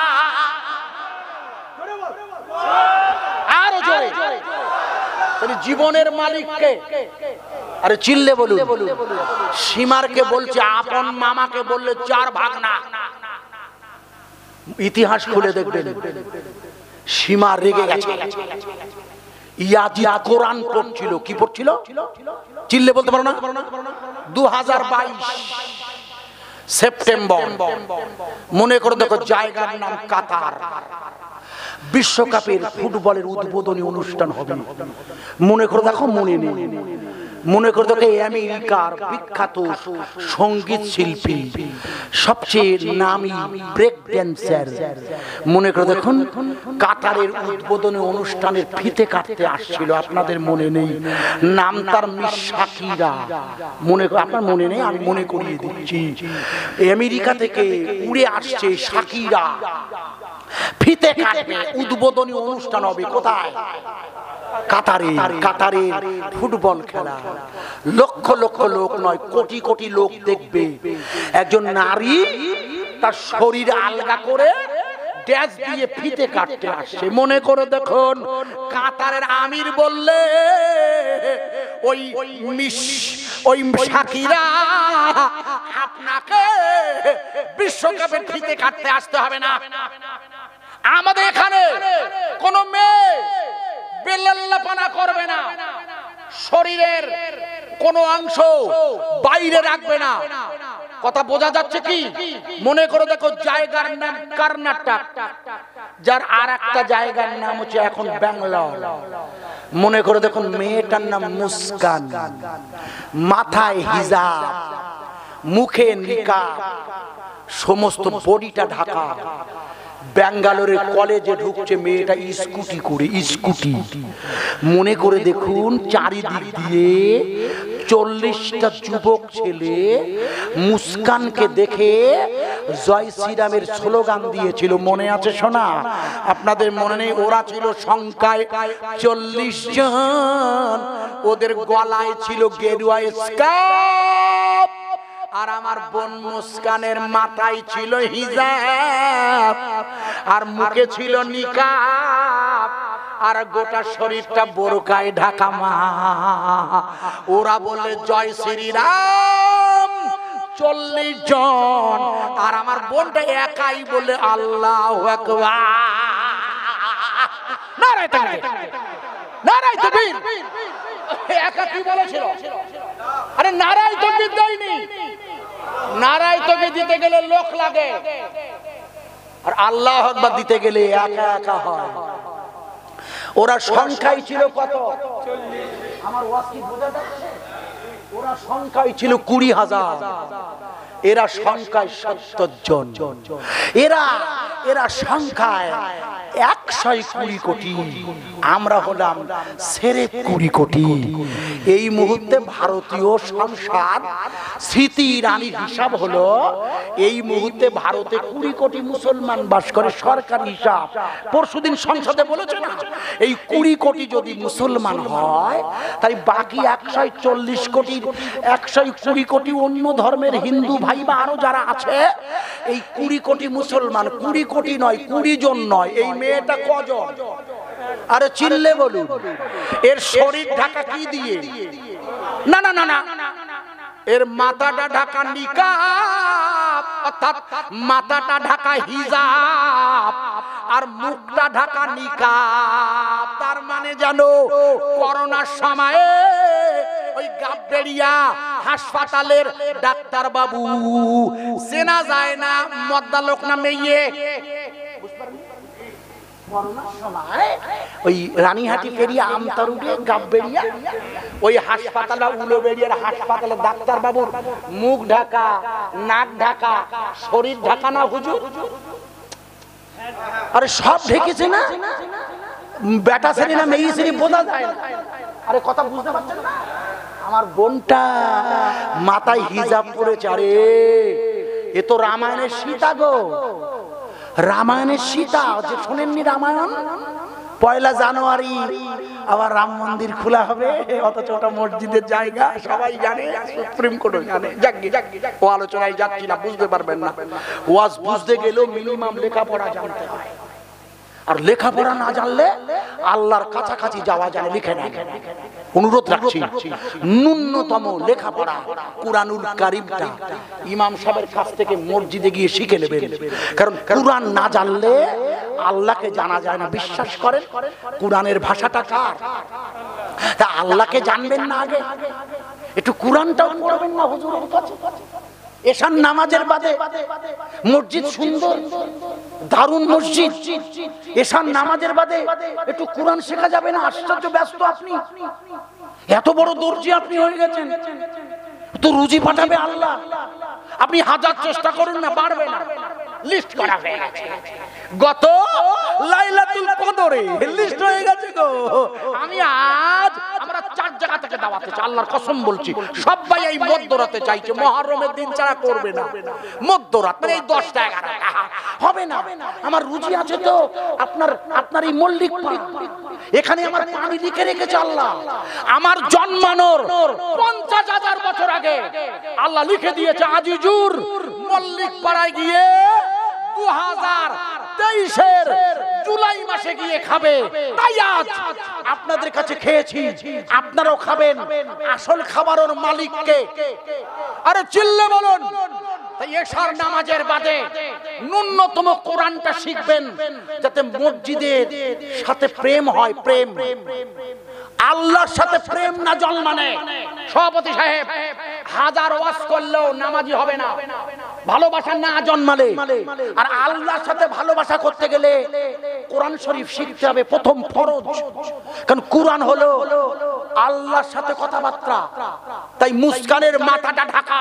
আরো জোরে, জীবনের মালিককে। আরে চিল্লে বলুন। সীমারকে বলছে আপন মামাকে বললে চার ভাগনা। ইতিহাস খুলে দেখবেন, সীমা রেগে গেছে। ইয়াজিদ কোরআন পড়ছিল। কি পড়ছিল? চিল্লে বলতে পারো না? দু হাজার বাইশ সেপ্টেম্বর, মনে করে দেখো, জায়গার নাম কাতার। বিশ্বকাপের ফুটবলের উদ্বোধনী অনুষ্ঠান হবে। মনে করে দেখো, মনে নেই, মনে করে দেখো আমেরিকার বিখ্যাত সঙ্গীত শিল্পী, সবচেয়ে নামী ব্রেক ড্যান্সার, মনে করে দেখুন কাতারের উদ্বোধনী অনুষ্ঠানের ফিতে কাটতে আসছিল, আপনাদের মনে নেই? নাম তার মিস শাকিরা। মনে আপনার মনে নেই, আমি মনে করিয়ে দিচ্ছি। আমেরিকা থেকে উড়ে আসছে শাকিরা, ফিতে কাটবে, উদ্বোধনী অনুষ্ঠান হবে কোথায়? কাতারে। কাতারের ফুটবল খেলা, লক্ষ লক্ষ লোক নয়, কোটি কোটি লোক দেখবে। একজন নারী তার শরীর আলগা করে ড্যাশ দিয়ে ফিতে কাটতে আসছে। মনে করে দেখুন, কাতারের আমির বললে ওই মিস ওই শাকিরা আপনাকে বিশ্বকাপের ফিতে কাটতে আসতে হবে না। আমাদের এখানে কোন মেয়ে বেল্লাপানা করবে না, শরীরের কোন অংশ বাইরে রাখবে না। কথা বোঝা যাচ্ছে কি? মনে করে দেখো, জায়গার নাম কর্ণাটক, যার আর একটা জায়গার নাম হচ্ছে এখন ব্যাঙ্গালোর। মনে করে দেখুন, মেয়েটার নাম মুস্কান, মাথায় হিজাব, মুখে নিকাব, সমস্ত বডিটা ঢাকা। ব্যাঙ্গালোরের কলেজে ঢুকছে মেয়েটা স্কুটি করে, স্কুটি। মনে করে দেখুন, চারিদিক দিয়ে চল্লিশটা যুবক ছেলে মুস্কানকে দেখে জয় শ্রীরামের স্লোগান দিয়েছিল। মনে আছে শোনা? আপনাদের মনে নেই? ওরা ছিল সংখ্যায় চল্লিশ জন, ওদের গলায় ছিল গেরুয়া স্কার্ফ, আর আমার বোন মুস্কানের মাথায় ছিল হিজাব, আর মুখে ছিল নিকাব, আর গোটা শরীরটা বোরকায় ঢাকা। মা ওরা বলে জয় শ্রীরাম, চল্লিশ জন, আর আমার বোনটা একাই বলে আল্লাহু আকবার। নারায়ে তাকবীর, নারায়ে তাকবীর। একা কি বলেছিল? আরে নারায়ে তাকবীর দেয়নি, নারায়ে তাকবীর দিতে গেলে লোক লাগে, আর আল্লাহু আকবার দিতে গেলে একা একা হয়। ওরা সংখ্যায় ছিল কত? চল্লিশ। আমার ওয়াজ কি বোঝা যাচ্ছে? ওরা সংখ্যায় ছিল কুড়ি হাজার, এরা সংখ্যায় সত্তর জন। এরা এরা সংখ্যায় একশো কুড়ি কোটি, আমরা হলাম সেরে কুড়ি কোটি। এই মুহূর্তে ভারতীয় সংসদ স্মৃতি ইরানির হিসাব হলো, এই মুহূর্তে ভারতে কুড়ি কোটি মুসলমান বাস করে, সরকারি হিসাব। পরশুদিন সংসদে বলেছে না, এই কুড়ি কোটি যদি মুসলমান হয়, তাই বাকি একশো চল্লিশ কোটি, একশো কুড়ি কোটি অন্য ধর্মের হিন্দু ভাই বা আরো যারা আছে, এই কুড়ি কোটি মুসলমান, কুড়ি কোটি নয়, কুড়ি জন নয়। এই মেয়েটা কজন? আরে চিল্লে বলুন। এর শরীর ঢাকা কি দিয়ে? না না না না, এর মাথাটা ঢাকা নিকাব, অর্থাৎ মাথাটা ঢাকা হিজাব, আর মুখটা ঢাকা নিকাব। তার মানে জানো, করোনার সময়ে ওই গাববেড়িয়া হাসপাতালের ডাক্তার বাবু, চেনা যায় না মদ্দা লোক না মেয়ে, ওই রানীহাটি পেরিয়ে আমতারুটে গাববেড়িয়া, ওই হাসপাতালে উলোবেড়িয়ার হাসপাতালে ডাক্তার বাবুর মুখ ঢাকা, নাক ঢাকা, শরীর ঢাকা না হুজুর? আরে সব ঢেকেছে না, বেটা শ্রেণী না মেয়ে শ্রেণী বোঝা যায় না। আরে কথা বুঝতে পারছেন না? আমার বোনটা মাথায় হিজাব পরেছে। আরে এ তো রামায়ণের সীতা গো, রামায়ণের সীতা। যে শোনেননি রামায়ণ? পয়লা জানুয়ারি আবার রাম মন্দির খোলা হবে, অথচ ওটা মসজিদের জায়গা, সবাই জানে, সুপ্রিম কোর্টও জানে। যাকগে, ও আলোচনায় যাচ্ছি না, বুঝতে পারবেন না। ওয়াজ বুঝতে গেলেও মিনিমাম লেখাপড়া জানতে হয়, আর লেখাপড়া না জানলে আল্লাহর কাছাকাছি যাওয়া যায়। লিখে না, অনুরোধ রাখছি, ন্যূনতম লেখাপড়া কুরআনুল কারীমটা ইমাম সাহেবের কাছ থেকে মসজিদে গিয়ে শিখে নেবেন। কারণ কুরআন না জানলে আল্লাহকে জানা যায় না। বিশ্বাস করেন, কুরআনের ভাষাটা কার? তা আল্লাহকে জানবেন না আগে, একটু কুরআনটাও পড়বেন না হুজুরের কাছে। এশার নামাজের বাদে মসজিদ সুন্দর, দারুণ মসজিদ, এশার নামাজের বাদে একটু কোরআন শেখা যাবে না? আশ্চর্য ব্যস্ত আপনি, এত বড় দর্জি আপনি হয়ে গেছেন, তো রুজি পাঠাবে আল্লাহ। আপনি হাজার চেষ্টা করুন না, বাড়বে না। লিস্ট করা হয়ে গেছে, গত লাইলাতুল কদরে লিস্ট হয়ে গেছে গো। আমি আজ আমরা চার জায়গা থেকে দাওয়াতে চাই, আল্লাহর কসম বলছি, সবাই এই মধ্যরাতে চাইছে, মুহররমের দিন ছাড়া করবে না। মধ্যরাত মানে এই দশটা এগারোটা হবে না। আমার রুজি আছে তো আপনার আপনার এই মল্লিক পাড়া, এখানে আমার পানি লিখে রেখেছে আল্লাহ। আমার জন্মানোর পঞ্চাশ হাজার বছর আগে আল্লাহ লিখে দিয়েছে আজিজুর মল্লিক পাড়ায় গিয়ে দু হাজার তেইশের জুলাই মাসে গিয়ে খাবে। তাই আজ আপনাদের কাছে খেয়েছি, আপনারাও খাবেন। আসল খাবারের মালিককে আরে চিল্লে বলুন। তাই এশার নামাজের বাদে ন্যূনতম কোরআনটা শিখবেন, যাতে মসজিদের সাথে প্রেম হয়। প্রেম, আল্লাহর সাথে প্রেম না জন্মানে। সভাপতি সাহেব হাজার ওয়াজ করলেও নামাজি হবে না ভালোবাসা না জন্মালে। আর আল্লাহর সাথে ভালোবাসা করতে গেলে কোরআন শরীফ শিখতে হবে, প্রথম ফরজ। কারণ কোরআন হলো আল্লাহর সাথে কথাবার্তা। তাই মুস্কানের মাথাটা ঢাকা,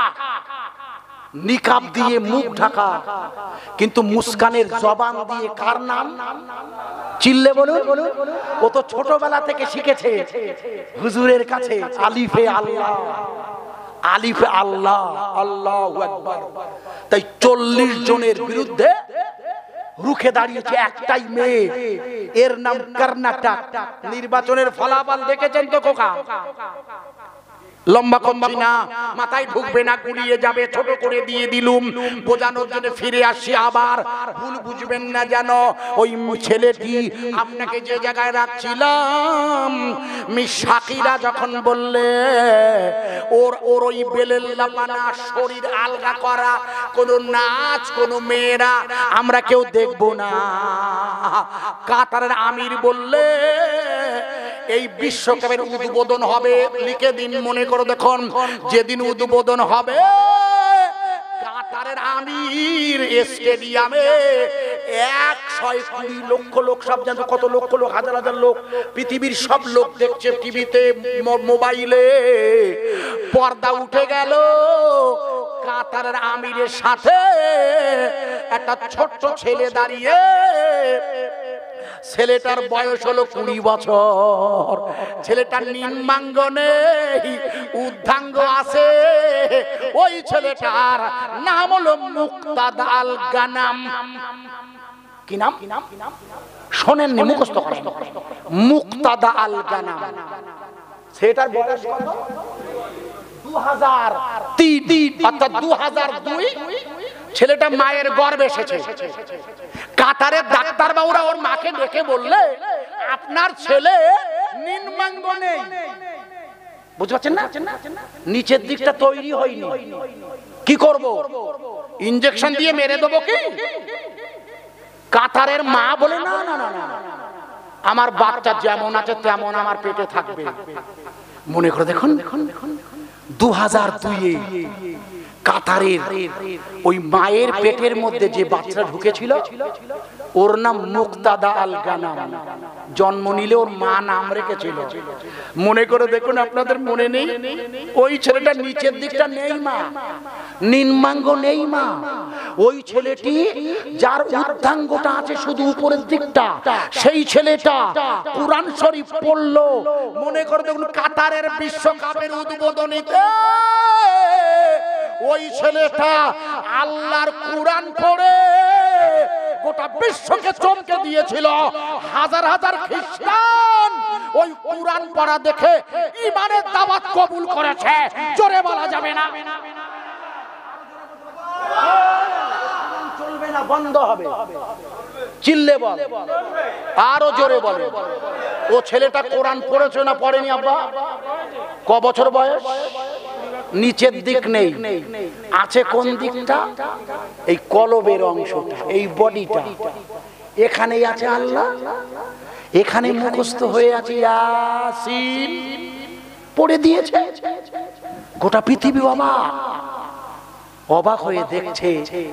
নিকাব দিয়ে মুখ ঢাকা, কিন্তু মুস্কানের জবান দিয়ে কার নাম? চিল্লে বলুন। ও তো ছোটবেলা থেকে শিখেছে হুজুরের কাছে আলিফে আল্লাহ, আলিফে আল্লাহ, আল্লাহু আকবার। তাই চল্লিশ জনের বিরুদ্ধে রুখে দাঁড়িয়েছে একটাই মেয়ে, এর নাম কর্ণাটক। নির্বাচনের ফলাফল দেখেছেন তো খোকা? লম্বা করছি না, মাথায় ঢুকবে না, গুলিয়ে যাবে, ছোট করে দিয়ে দিলুম বোঝানোর জন্য। ফিরে আসি আবার, ভুল বুঝবেন না যেন। ওই ছেলেটি আপনাকে যে জায়গায় রাখছিলাম, মিস শাকিরা যখন বললে ওর ওর ওই বেলেল্লা পানা শরীর আলগা করা কোনো নাচ কোনো মেয়েরা আমরা কেউ দেখব না। কাতারের আমির বললে এই বিশ্বকাপের উদ্বোধন হবে, লিখে দিন, মনে করে দেখুন, যেদিন উদ্বোধন হবে কাতারের আমির স্টেডিয়ামে একশো কুড়ি লক্ষ লোক, সব জানো কত লক্ষ লোক, হাজার হাজার লোক, পৃথিবীর সব লোক দেখছে টিভিতে মোবাইলে। পর্দা উঠে গেল, কাতারের আমিরের সাথে একটা ছোট্ট ছেলে দাঁড়িয়ে। ছেলেটার বয়স হলো কুড়ি বছর, ছেলেটার নিম্নাঙ্গ নেই, উর্ধাঙ্গ আছে। ওই ছেলেটার নাম হলো মুক্তাদা আল গানাম। কি নাম? শোনেননি, মুখস্থ করেন, মুক্তাদা আল গানাম। ছেলেটার বয়স কত? দু হাজার তিন, অর্থাৎ দু হাজার দুই। ছেলেটা মায়ের গর্ভে এসেছে। কাতারের ডাক্তার বাবুরা ওর মাকে ডেকে বললে আপনার ছেলে নিম্নাঙ্গ নেই। বুঝতে পারছেন না? নিচের দিকটা তৈরি হয়নি, কি করব? ইনজেকশন দিয়ে মেরে দেবো কি? কাতারের মা বলে না না না না, আমার বাচ্চা যেমন আছে তেমন আমার পেটে থাকবে। মনে করে দেখুন, দু হাজার দুইয়ে কাতারের ওই মায়ের পেটের মধ্যে যে বাচ্চা ঢুকেছিল ওর নাম মুক্তাদা আল গানাম। জন্ম নিলে ওর মা নাম রেখেছিল। মনে করে দেখুন, আপনাদের মনে নেই? ওই ছেলেটা নিচের দিকটা নেই মা, নিম্নাঙ্গ নেই মা। ওই ছেলেটি যার উর্ধাঙ্গটা আছে শুধু উপরের দিকটা, সেই ছেলেটা কুরআন শরীফ পড়লো। মনে করে দেখুন, কাতারের বিশ্বকাপের উদ্বোধনীতে ওই ছেলেটা আল্লাহর কুরআন পড়ে গোটা বিশ্বকে চমকে দিয়েছিল। হাজার হাজার খ্রিস্টান ওই কুরআন পড়া দেখে ঈমানের দাওয়াত কবুল করেছে। জোরে বলা যাবে না, চলবে না, বন্ধ হবে। চিল্লে বল, আরো জোরে বলে। ও ছেলেটা কোরআন পড়েছে না পড়েনি? আব্বা ক বছর বয়স? নিচের দিক নেই, আছে কোন দিকটা? এই কলবের অংশটা, এই বডিটা, এখানেই আছে আল্লাহ। এখানে মুখস্থ হয়ে আছে ইয়াসিন, পড়ে দিয়েছে। গোটা পৃথিবী বাবা অবাক হয়ে দেখছে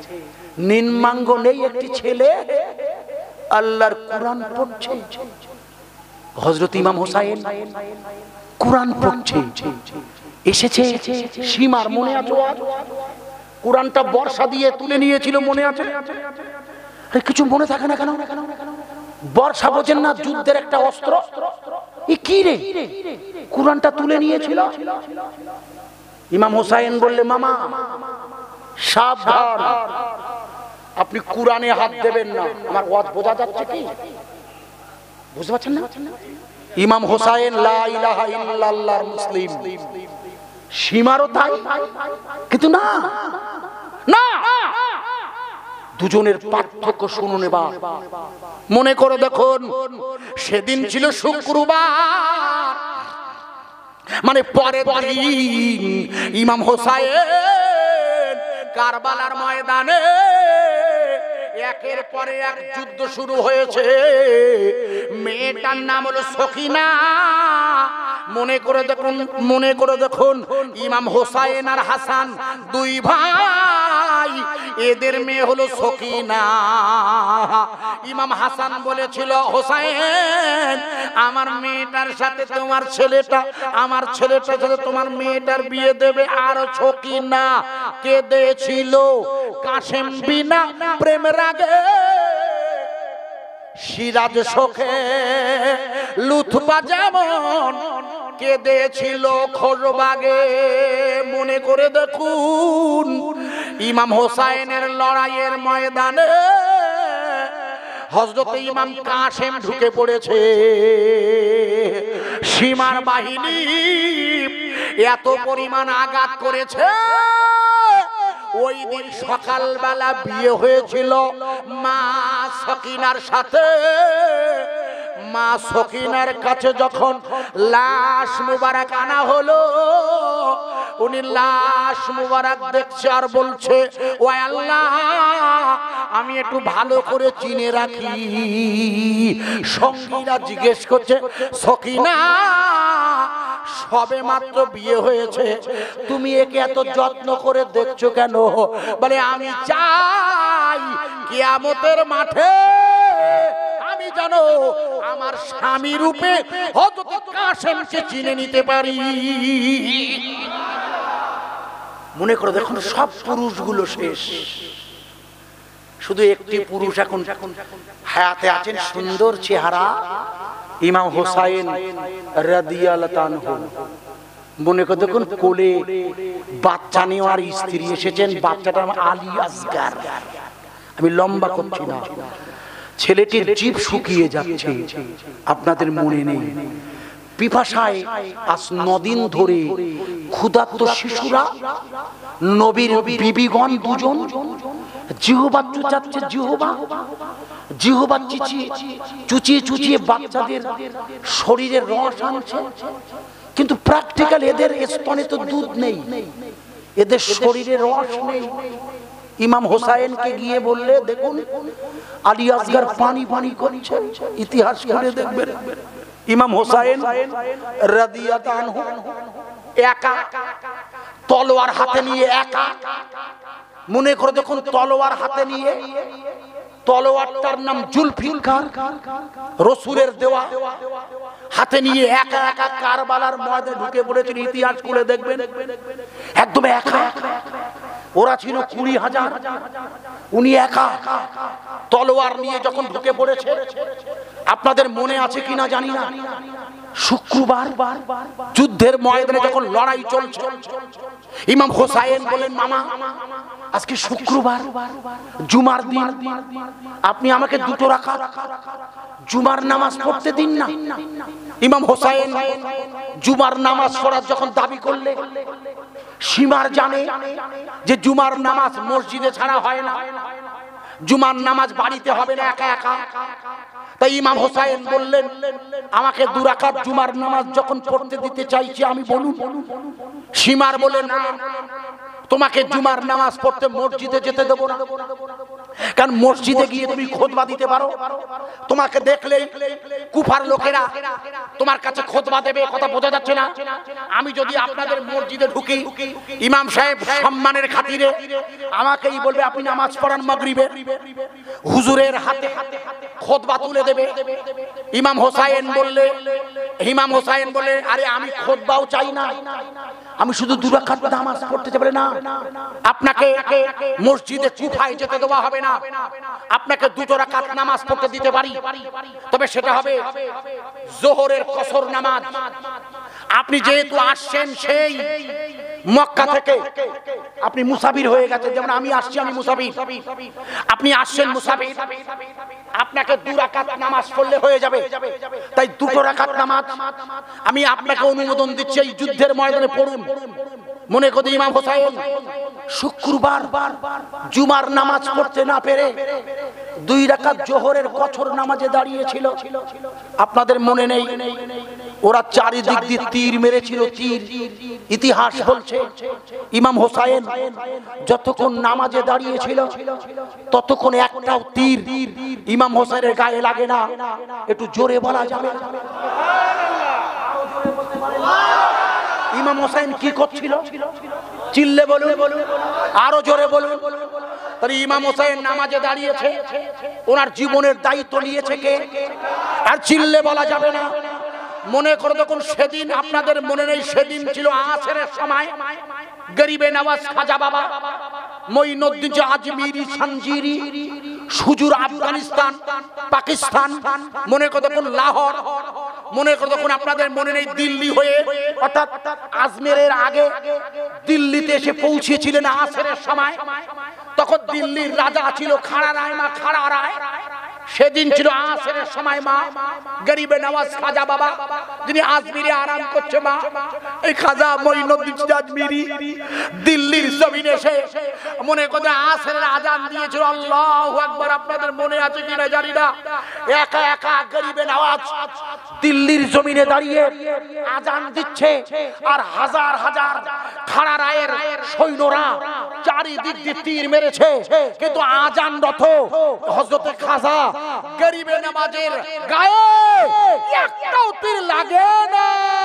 নিম্নাঙ্গ নেই একটি ছেলে আল্লাহর কোরআন পড়ছে। হযরত ইমাম হোসাইন কোরআন পড়ছে, এসেছে সীমার, মনে আছে? কোরআনটা বর্ষা দিয়ে তুলে নিয়েছিল, মনে আছে? কিছু মনে থাকে না কেন? বর্ষা বোঝেন না, যুদ্ধের একটা অস্ত্র। এ কি রে, কোরআনটা তুলে নিয়েছিল। ইমাম হোসাইন বললে, মামা সাবধান, আপনি কোরআনে হাত দেবেন না। আমার ওয়াজ বোঝা যাচ্ছে কি? বুঝতে পারছেন না? ইমাম হোসাইন লা ইলাহা ইল্লাল্লাহর মুসলিম, সীমারও তাই, কিন্তু না না, দুজনের পার্থক্য শুনুন। এবার মনে করে দেখুন, সেদিন ছিল শুক্রবার, মানে পরের দিন ইমাম হোসাইন কারবালার ময়দানে একের পরে এক যুদ্ধ শুরু হয়েছে। মেয়েটার নাম হলো সকিনা। মনে করে দেখুন, মনে করে দেখুন, ইমাম হোসাইন আর হাসান দুই ভাই, এদের মেয়ে হলো সকিনা। ইমাম হাসান বলেছিল, হোসাইন আমার মেয়েটার সাথে তোমার ছেলেটা, আমার ছেলেটার সাথে তোমার মেয়েটার বিয়ে দেবে। আর সকিনা কেঁদেছিল কাশেম বিনা প্রেমের আগে, সিরাজ শোকে লুৎফা যেমন কেঁদেছিল খোরবাগে। মনে করে দেখুন, ইমাম হোসাইনের লড়াইয়ের ময়দানে হযরত ইমাম কাশেম ঢুকে পড়েছে। সীমার বাহিনী এত পরিমাণ আঘাত করেছে। ওই দিন সকালবেলা বিয়ে হয়েছিল মা সকিনার সাথে। মা সকিনার কাছে যখন লাশ মুবারক আনা হলো, উনি লাশ মুবারক দেখছে আর বলছে, ও আল্লাহ, আমি একটু ভালো করে চিনে রাখি। সঙ্গীরা জিজ্ঞেস করছে, সকিনা সবে মাত্র বিয়ে হয়েছে, তুমি একে এত যত্ন করে দেখছো কেন? বলে, আমি চাই কিয়ামতের মাঠে আমি জানো আমার স্বামী রূপে হযরত কাশেমকে চিনে নিতে পারি। মনে করে দেখুন, সব পুরুষগুলো শেষ, শুধু একটি পুরুষ এখন হায়াতে আছেন, সুন্দর চেহারা, ইমাম হোসাইন রাদিয়াল্লাহু আনহু। মনে করে দেখুন, কোলে বাচ্চা নেওয়ার স্ত্রী এসেছেন, বাচ্চাটার নাম আলী আসগার। আমি লম্বা করছি না, ছেলেটির জিভ শুকিয়ে যাচ্ছে, আপনাদের মনে নেই। পিপাসায় আজ নদিন ধরে ক্ষুধার্ত শিশুরা, নবীর বিবিগণ দুজন জিহবা চুচাচ্ছে, জিহবা জিহবা চিচিয়ে চুচিয়ে চুচিয়ে বাচ্চাদের শরীরের রস আনছে, কিন্তু প্র্যাকটিক্যাল এদের স্তনে তো দুধ নেই, এদের শরীরে রস নেই। ইমাম হোসাইনকে গিয়ে বললে, দেখুন আলী আসগার পানি পানি করছে, ইতিহাস করে দেখবেন। ইমাম হোসাইন রাদিয়াল্লাহু আনহু একা তলোয়ার হাতে নিয়ে, একা, মনে করে দেখুন, তলোয়ার হাতে নিয়ে, তলোয়ারটার নাম জুলফিকার, রাসূলের দেওয়া, হাতে নিয়ে একা একা কারবালার ময়দানে ঢুকে পড়েছিল। ইতিহাস খুলে দেখবেন, একদম একা। ওরা ছিল কুড়ি হাজার, উনি একা তলোয়ার নিয়ে যখন ঢুকে পড়েছে। আপনাদের মনে আছে কিনা জানি না, শুক্রবার যুদ্ধের ময়দানে যখন লড়াই চলছে, ইমাম হোসাইন বলেন, মামা আজকে শুক্রবার, জুমার দিন, আপনি আমাকে দুটো রাকাত জুমার নামাজ পড়তে দিন না। ইমাম হোসাইন জুমার নামাজ পড়ার যখন দাবি করলে, সীমার জানে যে জুমার নামাজ মসজিদে ছাড়া হয় না, জুমার নামাজ বাড়িতে হবে না একা একা। তাই ইমাম হোসাইন বললেন, আমাকে দু রাকাত জুমার নামাজ যখন পড়তে দিতে চাইছি আমি, বলুন। সীমার বলে, না, তোমাকে জুমার নামাজ পড়তে মসজিদে যেতে দেবো না, কারণ মসজিদে গিয়ে তুমি খুতবা দিতে পারো। তোমাকে দেখলেই কুফার লোকেরা তোমার কাছে খুতবা দেবে, কথা বোঝা যাচ্ছে না? আমি যদি আপনাদের মসজিদে ঢুকি, ইমাম সাহেব সম্মানের খাতিরে আমাকেই বলবে আপনি নামাজ পড়ান মাগরিবে, হুজুরের হাতে খুতবা তুলে দেবে। ইমাম হোসাইন বললে ইমাম হোসাইন বলে আরে আমি খুতবাও চাই না, আমি শুধু দুই রাকাত নামাজ পড়তে চাই। বলে না, আপনাকে মসজিদে কুফায় যেতে দেওয়া হবে না, আপনাকে দুটো রাকাত নামাজ পড়তে দিতে পারি, তবে সেটা হবে যোহরের কসর নামাজ। আপনি যেহেতু আসছেন সেই মক্কা থেকে, আপনি মুসাফির হয়ে গেছেন, যেমন আমি আসছি আমি মুসাফির, আপনি আসছেন মুসাফির, আপনাকে দুই রাকাত নামাজ পড়লে হয়ে যাবে। তাই দুটো রাকাত নামাজ আমি আপনাকে অনুমোদন দিচ্ছি, এই যুদ্ধের ময়দানে পড়ুন। মনে করি ইমাম হোসাইন শুক্রবার জুমার নামাজ পড়তে না পেরে দুই রাকাত জোহরের কসর নামাজে দাঁড়িয়েছিল। আপনাদের মনে নেই ওরা চারিদিক দিয়ে তীর মেরেছিল, তীর। ইতিহাস বলছে ইমাম হোসাইন যতক্ষণ নামাজে দাঁড়িয়েছিল ততক্ষণ একটাও তীর ইমাম হোসাইনের গায়ে লাগে না। একটু জোরে বলা যাবে? ইমাম হোসেন কি করছিল? চিল্লে বলুন, আরো জোরে বলুন। তাহলে ইমাম হোসেন নামাজে দাঁড়িয়েছে, ওনার জীবনের দায়িত্ব নিয়েছে কে? আর চিল্লে বলা যাবে না। মনে করে দেখুন সেদিন, আপনাদের মনে নেই সেদিন ছিল আসরের সময়, গরিবে নওয়াজ খাজা বাবা মঈনুদ্দিন আজমিরি সঞ্জিরি সুজুর আফগানিস্তান পাকিস্তান, মনে করে দেখুন লাহোর, মনে করে দেখুন আপনাদের মনে নেই দিল্লি হয়ে, অর্থাৎ আজমেরের আগে দিল্লিতে এসে পৌঁছেছিলেন আসরের সময়। তখন দিল্লির রাজা ছিল খাড়া রায়, মা খাড়া রায়। সেদিন ছিল আসরের সময় মা গরিবে নওয়াজ খাজা বাবা, যিনি আজমিরে আরাম করছে মা, এই খাজা মঈনুদ্দিন আজমিরি দিল্লির জমিনে এসে মনে করে আসরের আজান দিয়েছিল। আল্লাহু আকবার। আপনাদের মনে আছে কিনা জানি না, একা একা গরিবে নওয়াজ দিল্লির জমিনে দাঁড়িয়ে আজান দিচ্ছে, আর হাজার হাজার খাড়া রায়ের সৈন্যরা চারিদিক দিয়ে তীর মেরেছে, কিন্তু আজানরত হযরত খাজা গরিবে নওয়াজের গায়ে একটাও তীর লাগে না।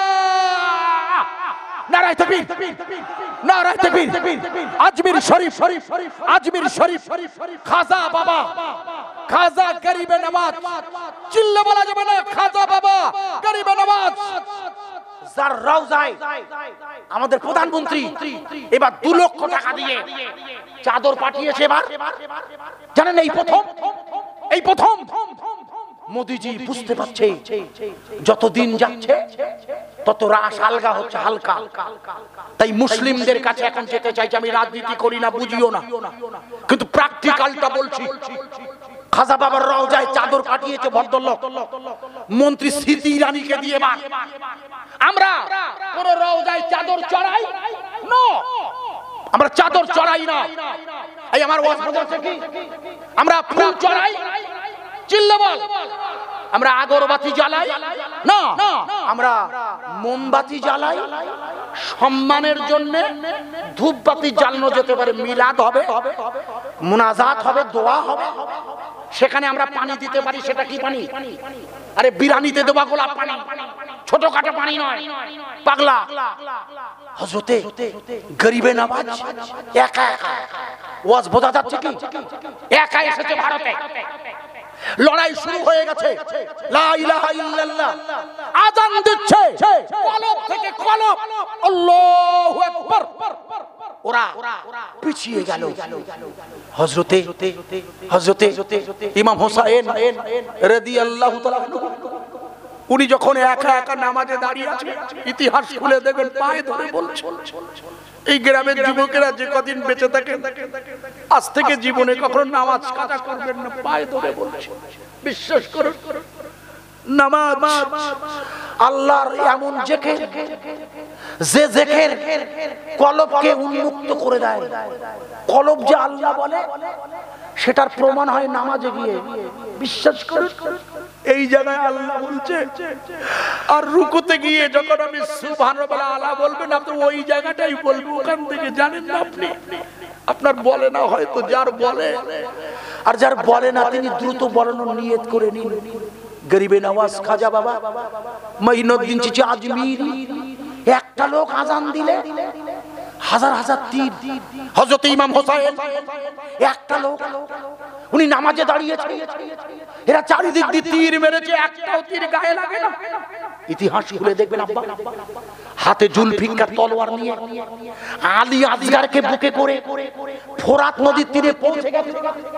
নারায়ে তাকবীর, নারায়ে তাকবীর। আজমির শরীফ, আজমির শরীফ, খাজা বাবা, খাজা গরিবে নওয়াজ, চিল্লে বলা যাবে না, খাজা বাবা গরিবে নওয়াজ যার রওজায় আমাদের প্রধানমন্ত্রী এবার দু লক্ষ টাকা দিয়ে চাদর পাঠিয়েছে। এবার জানেন এই প্রথম, এই প্রথম মোদিজি বুঝতে পারছে যত দিন যাচ্ছে তত রাস আলগা হচ্ছে, হালকা। তাই মুসলিমদের কাছে এখন যেতে চাইছে। আমি রাজনীতি করি না, বুঝিও না, কিন্তু প্র্যাকটিক্যালটা বলছি। খাজা বাবার রওজায় চাদর পাঠিয়েছে ভদ্রলোক, মন্ত্রী স্মৃতি ইরানিকে দিয়ে। আমরা কোন রওজায় চাদর চড়াই না, আমরা চাদর চড়াই না। এই আমার ওয়াজ বোঝাচ্ছে কি? আমরা ফুল চড়াই, চিল্লে বল। আমরা আগরবাতি জ্বালাই না, আমরা মোমবাতি জ্বালাই। সম্মানের জন্য ধূপবাতি জ্বালানো যেতে পারে, মিলাদ হবে, মুনাজাত হবে, দোয়া হবে, সেখানে আমরা পানি দিতে পারি। সেটা কি পানি? আরে বিরানিতে দেওয়া গোলাপ পানি, ছোটখাটো পানি নয় পাগলা। হযরতে গরিবে নওয়াজ একা একা, ওয়াজ বোঝা যাচ্ছে কি? একা এসেছে ভারতে, লড়াই শুরু হয়ে গেছে, লা ইলাহা ইল্লাল্লাহ আযান দিচ্ছে কলব থেকে কলব, আল্লাহু আকবার। ওরা পিছিয়ে গেল। হযরতে হযরতে ইমাম হোসেন রাদিয়াল্লাহু তাআলা উনি যখন একা একা নামাজে দাঁড়িয়ে আছে, ইতিহাস খুলে দেখবেন পায়ে ধরে বলছে, এই গ্রামের যুবকেরা যে কদিন বেঁচে থাকে আজ থেকে জীবনে কখনো নামাজ কাজা করবেন না, পায়ে ধরে বলছে। বিশ্বাস করুন, নামাজ আল্লাহর এমন জিকির যে জিকির কলবকে উন্মুক্ত করে দেয়। কলব যে আল্লাহ বলে সেটার প্রমাণ হয় নামাজে গিয়ে। বিশ্বাস করুন, এই জায়গায় আল্লাহ বলছে, আর রুকুতে গিয়ে যখন আমি সুবহানাল্লাহ আলা বলবেন আপনি ওই জায়গাটাই বলবেন, ওখান থেকে জানেন না আপনি, আপনার বলে না হয়তো, যার বলে আর যার বলে না তিনি দ্রুত বলানোর নিয়ত করে নিন। গরিবে নওয়াজ খাজা বাবা মঈনুদ্দিন চিশতি আজমিরি, একটা লোক আজান দিলে হাজার হাজার তীর। হযরত ইমাম হোসেন একটা লোক, উনি নামাজে দাঁড়িয়েছে, এরা চারিদিক দিয়ে তীর মেরেছে, একটাও তীর গায়ে লাগে না। ইতিহাস খুলে দেখবেন আব্বা, হাতে জুলফিকার তলোয়ার নিয়ে আলী আসগারকে বুকে করে ফোরাত নদীর তীরে পৌঁছে গেছে।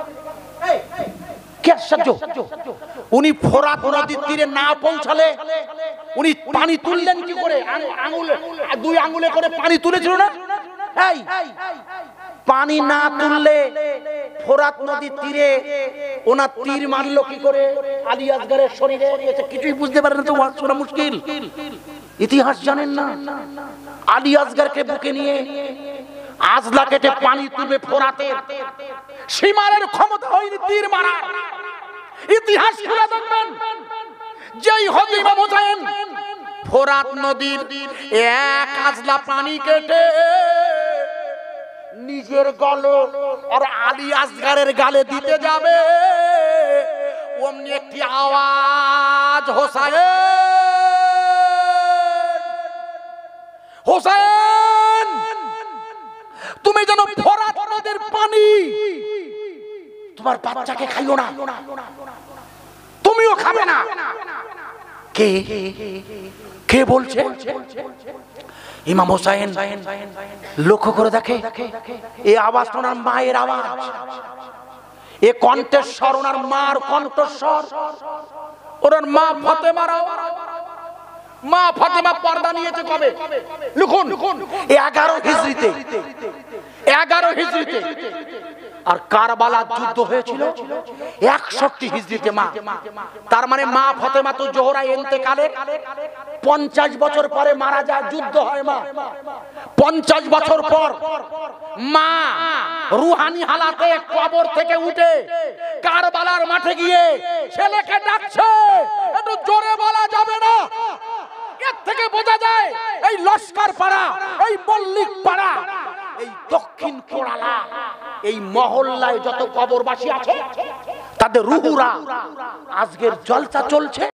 কি আশ্চর্য! উনি ফোরাত নদীর তীরে না পৌঁছালে উনি পানি তুললেন কি করে? আঙুলে, দুই আঙুলে করে পানি তুলেছিল না? এই পানি না তুললে ফোরাত নদীর তীরে ওনার তীর মারলো কি করে আলী আসগারের শরীরে? এটা কিছুই বুঝতে পারেন না তো, শোনা মুশকিল। ইতিহাস জানেন না? আলী আসগারকে বুকে নিয়ে আজলা কেটে পানি তুলবে ফোরাতের, সীমারের ক্ষমতা হয়নি তীর মারার। ইতিহাস খুলে দেখবেন, যেই হযরত ইমাম হোসেন ফোরাত নদীর এক আজলা পানি কেটে নিজের গলে আর আলী আসগারের গালে দিতে যাবে, অমনি একটি আওয়াজ, হোসেন হোসেন তুমি যেন ফোরাত নদীর পানি তোমার বাচ্চাকে খাইও না, তুমিও খাবে না। কে কে বলছে? ইমাম হোসেন লক্ষ্য করে দেখে, এই আওয়াজ ওনার মায়ের আওয়াজ, এ কণ্ঠস্বর ওনার মার কণ্ঠস্বর, ওনার মা ফাতেমার আওয়াজ। মা ফাতেমা পর্দা নিয়েছে কবে? লিখুন, এগারো হিজরিতে, এগারো হিজরিতে। আর কারবালা যুদ্ধ হয়েছিল একষট্টি হিজরিতে। মা, তার মানে মা ফাতেমা তো জোহরা ইন্তেকালে পঞ্চাশ বছর পরে মারা যায়, যুদ্ধ হয়। মা পঞ্চাশ বছর পর মা রুহানি হালাতে কবর থেকে উঠে কারবালার মাঠে গিয়ে ছেলেকে ডাকছে, একটু জোরে বলা যাবে না। এর থেকে বোঝা যায় এই লস্কর পাড়া, এই মল্লিক পাড়া, এই দক্ষিণ কোড়ালা, এই মহল্লায় যত কবরবাসী আছে তাদের রুহুরা আজকের জলসা চলছে।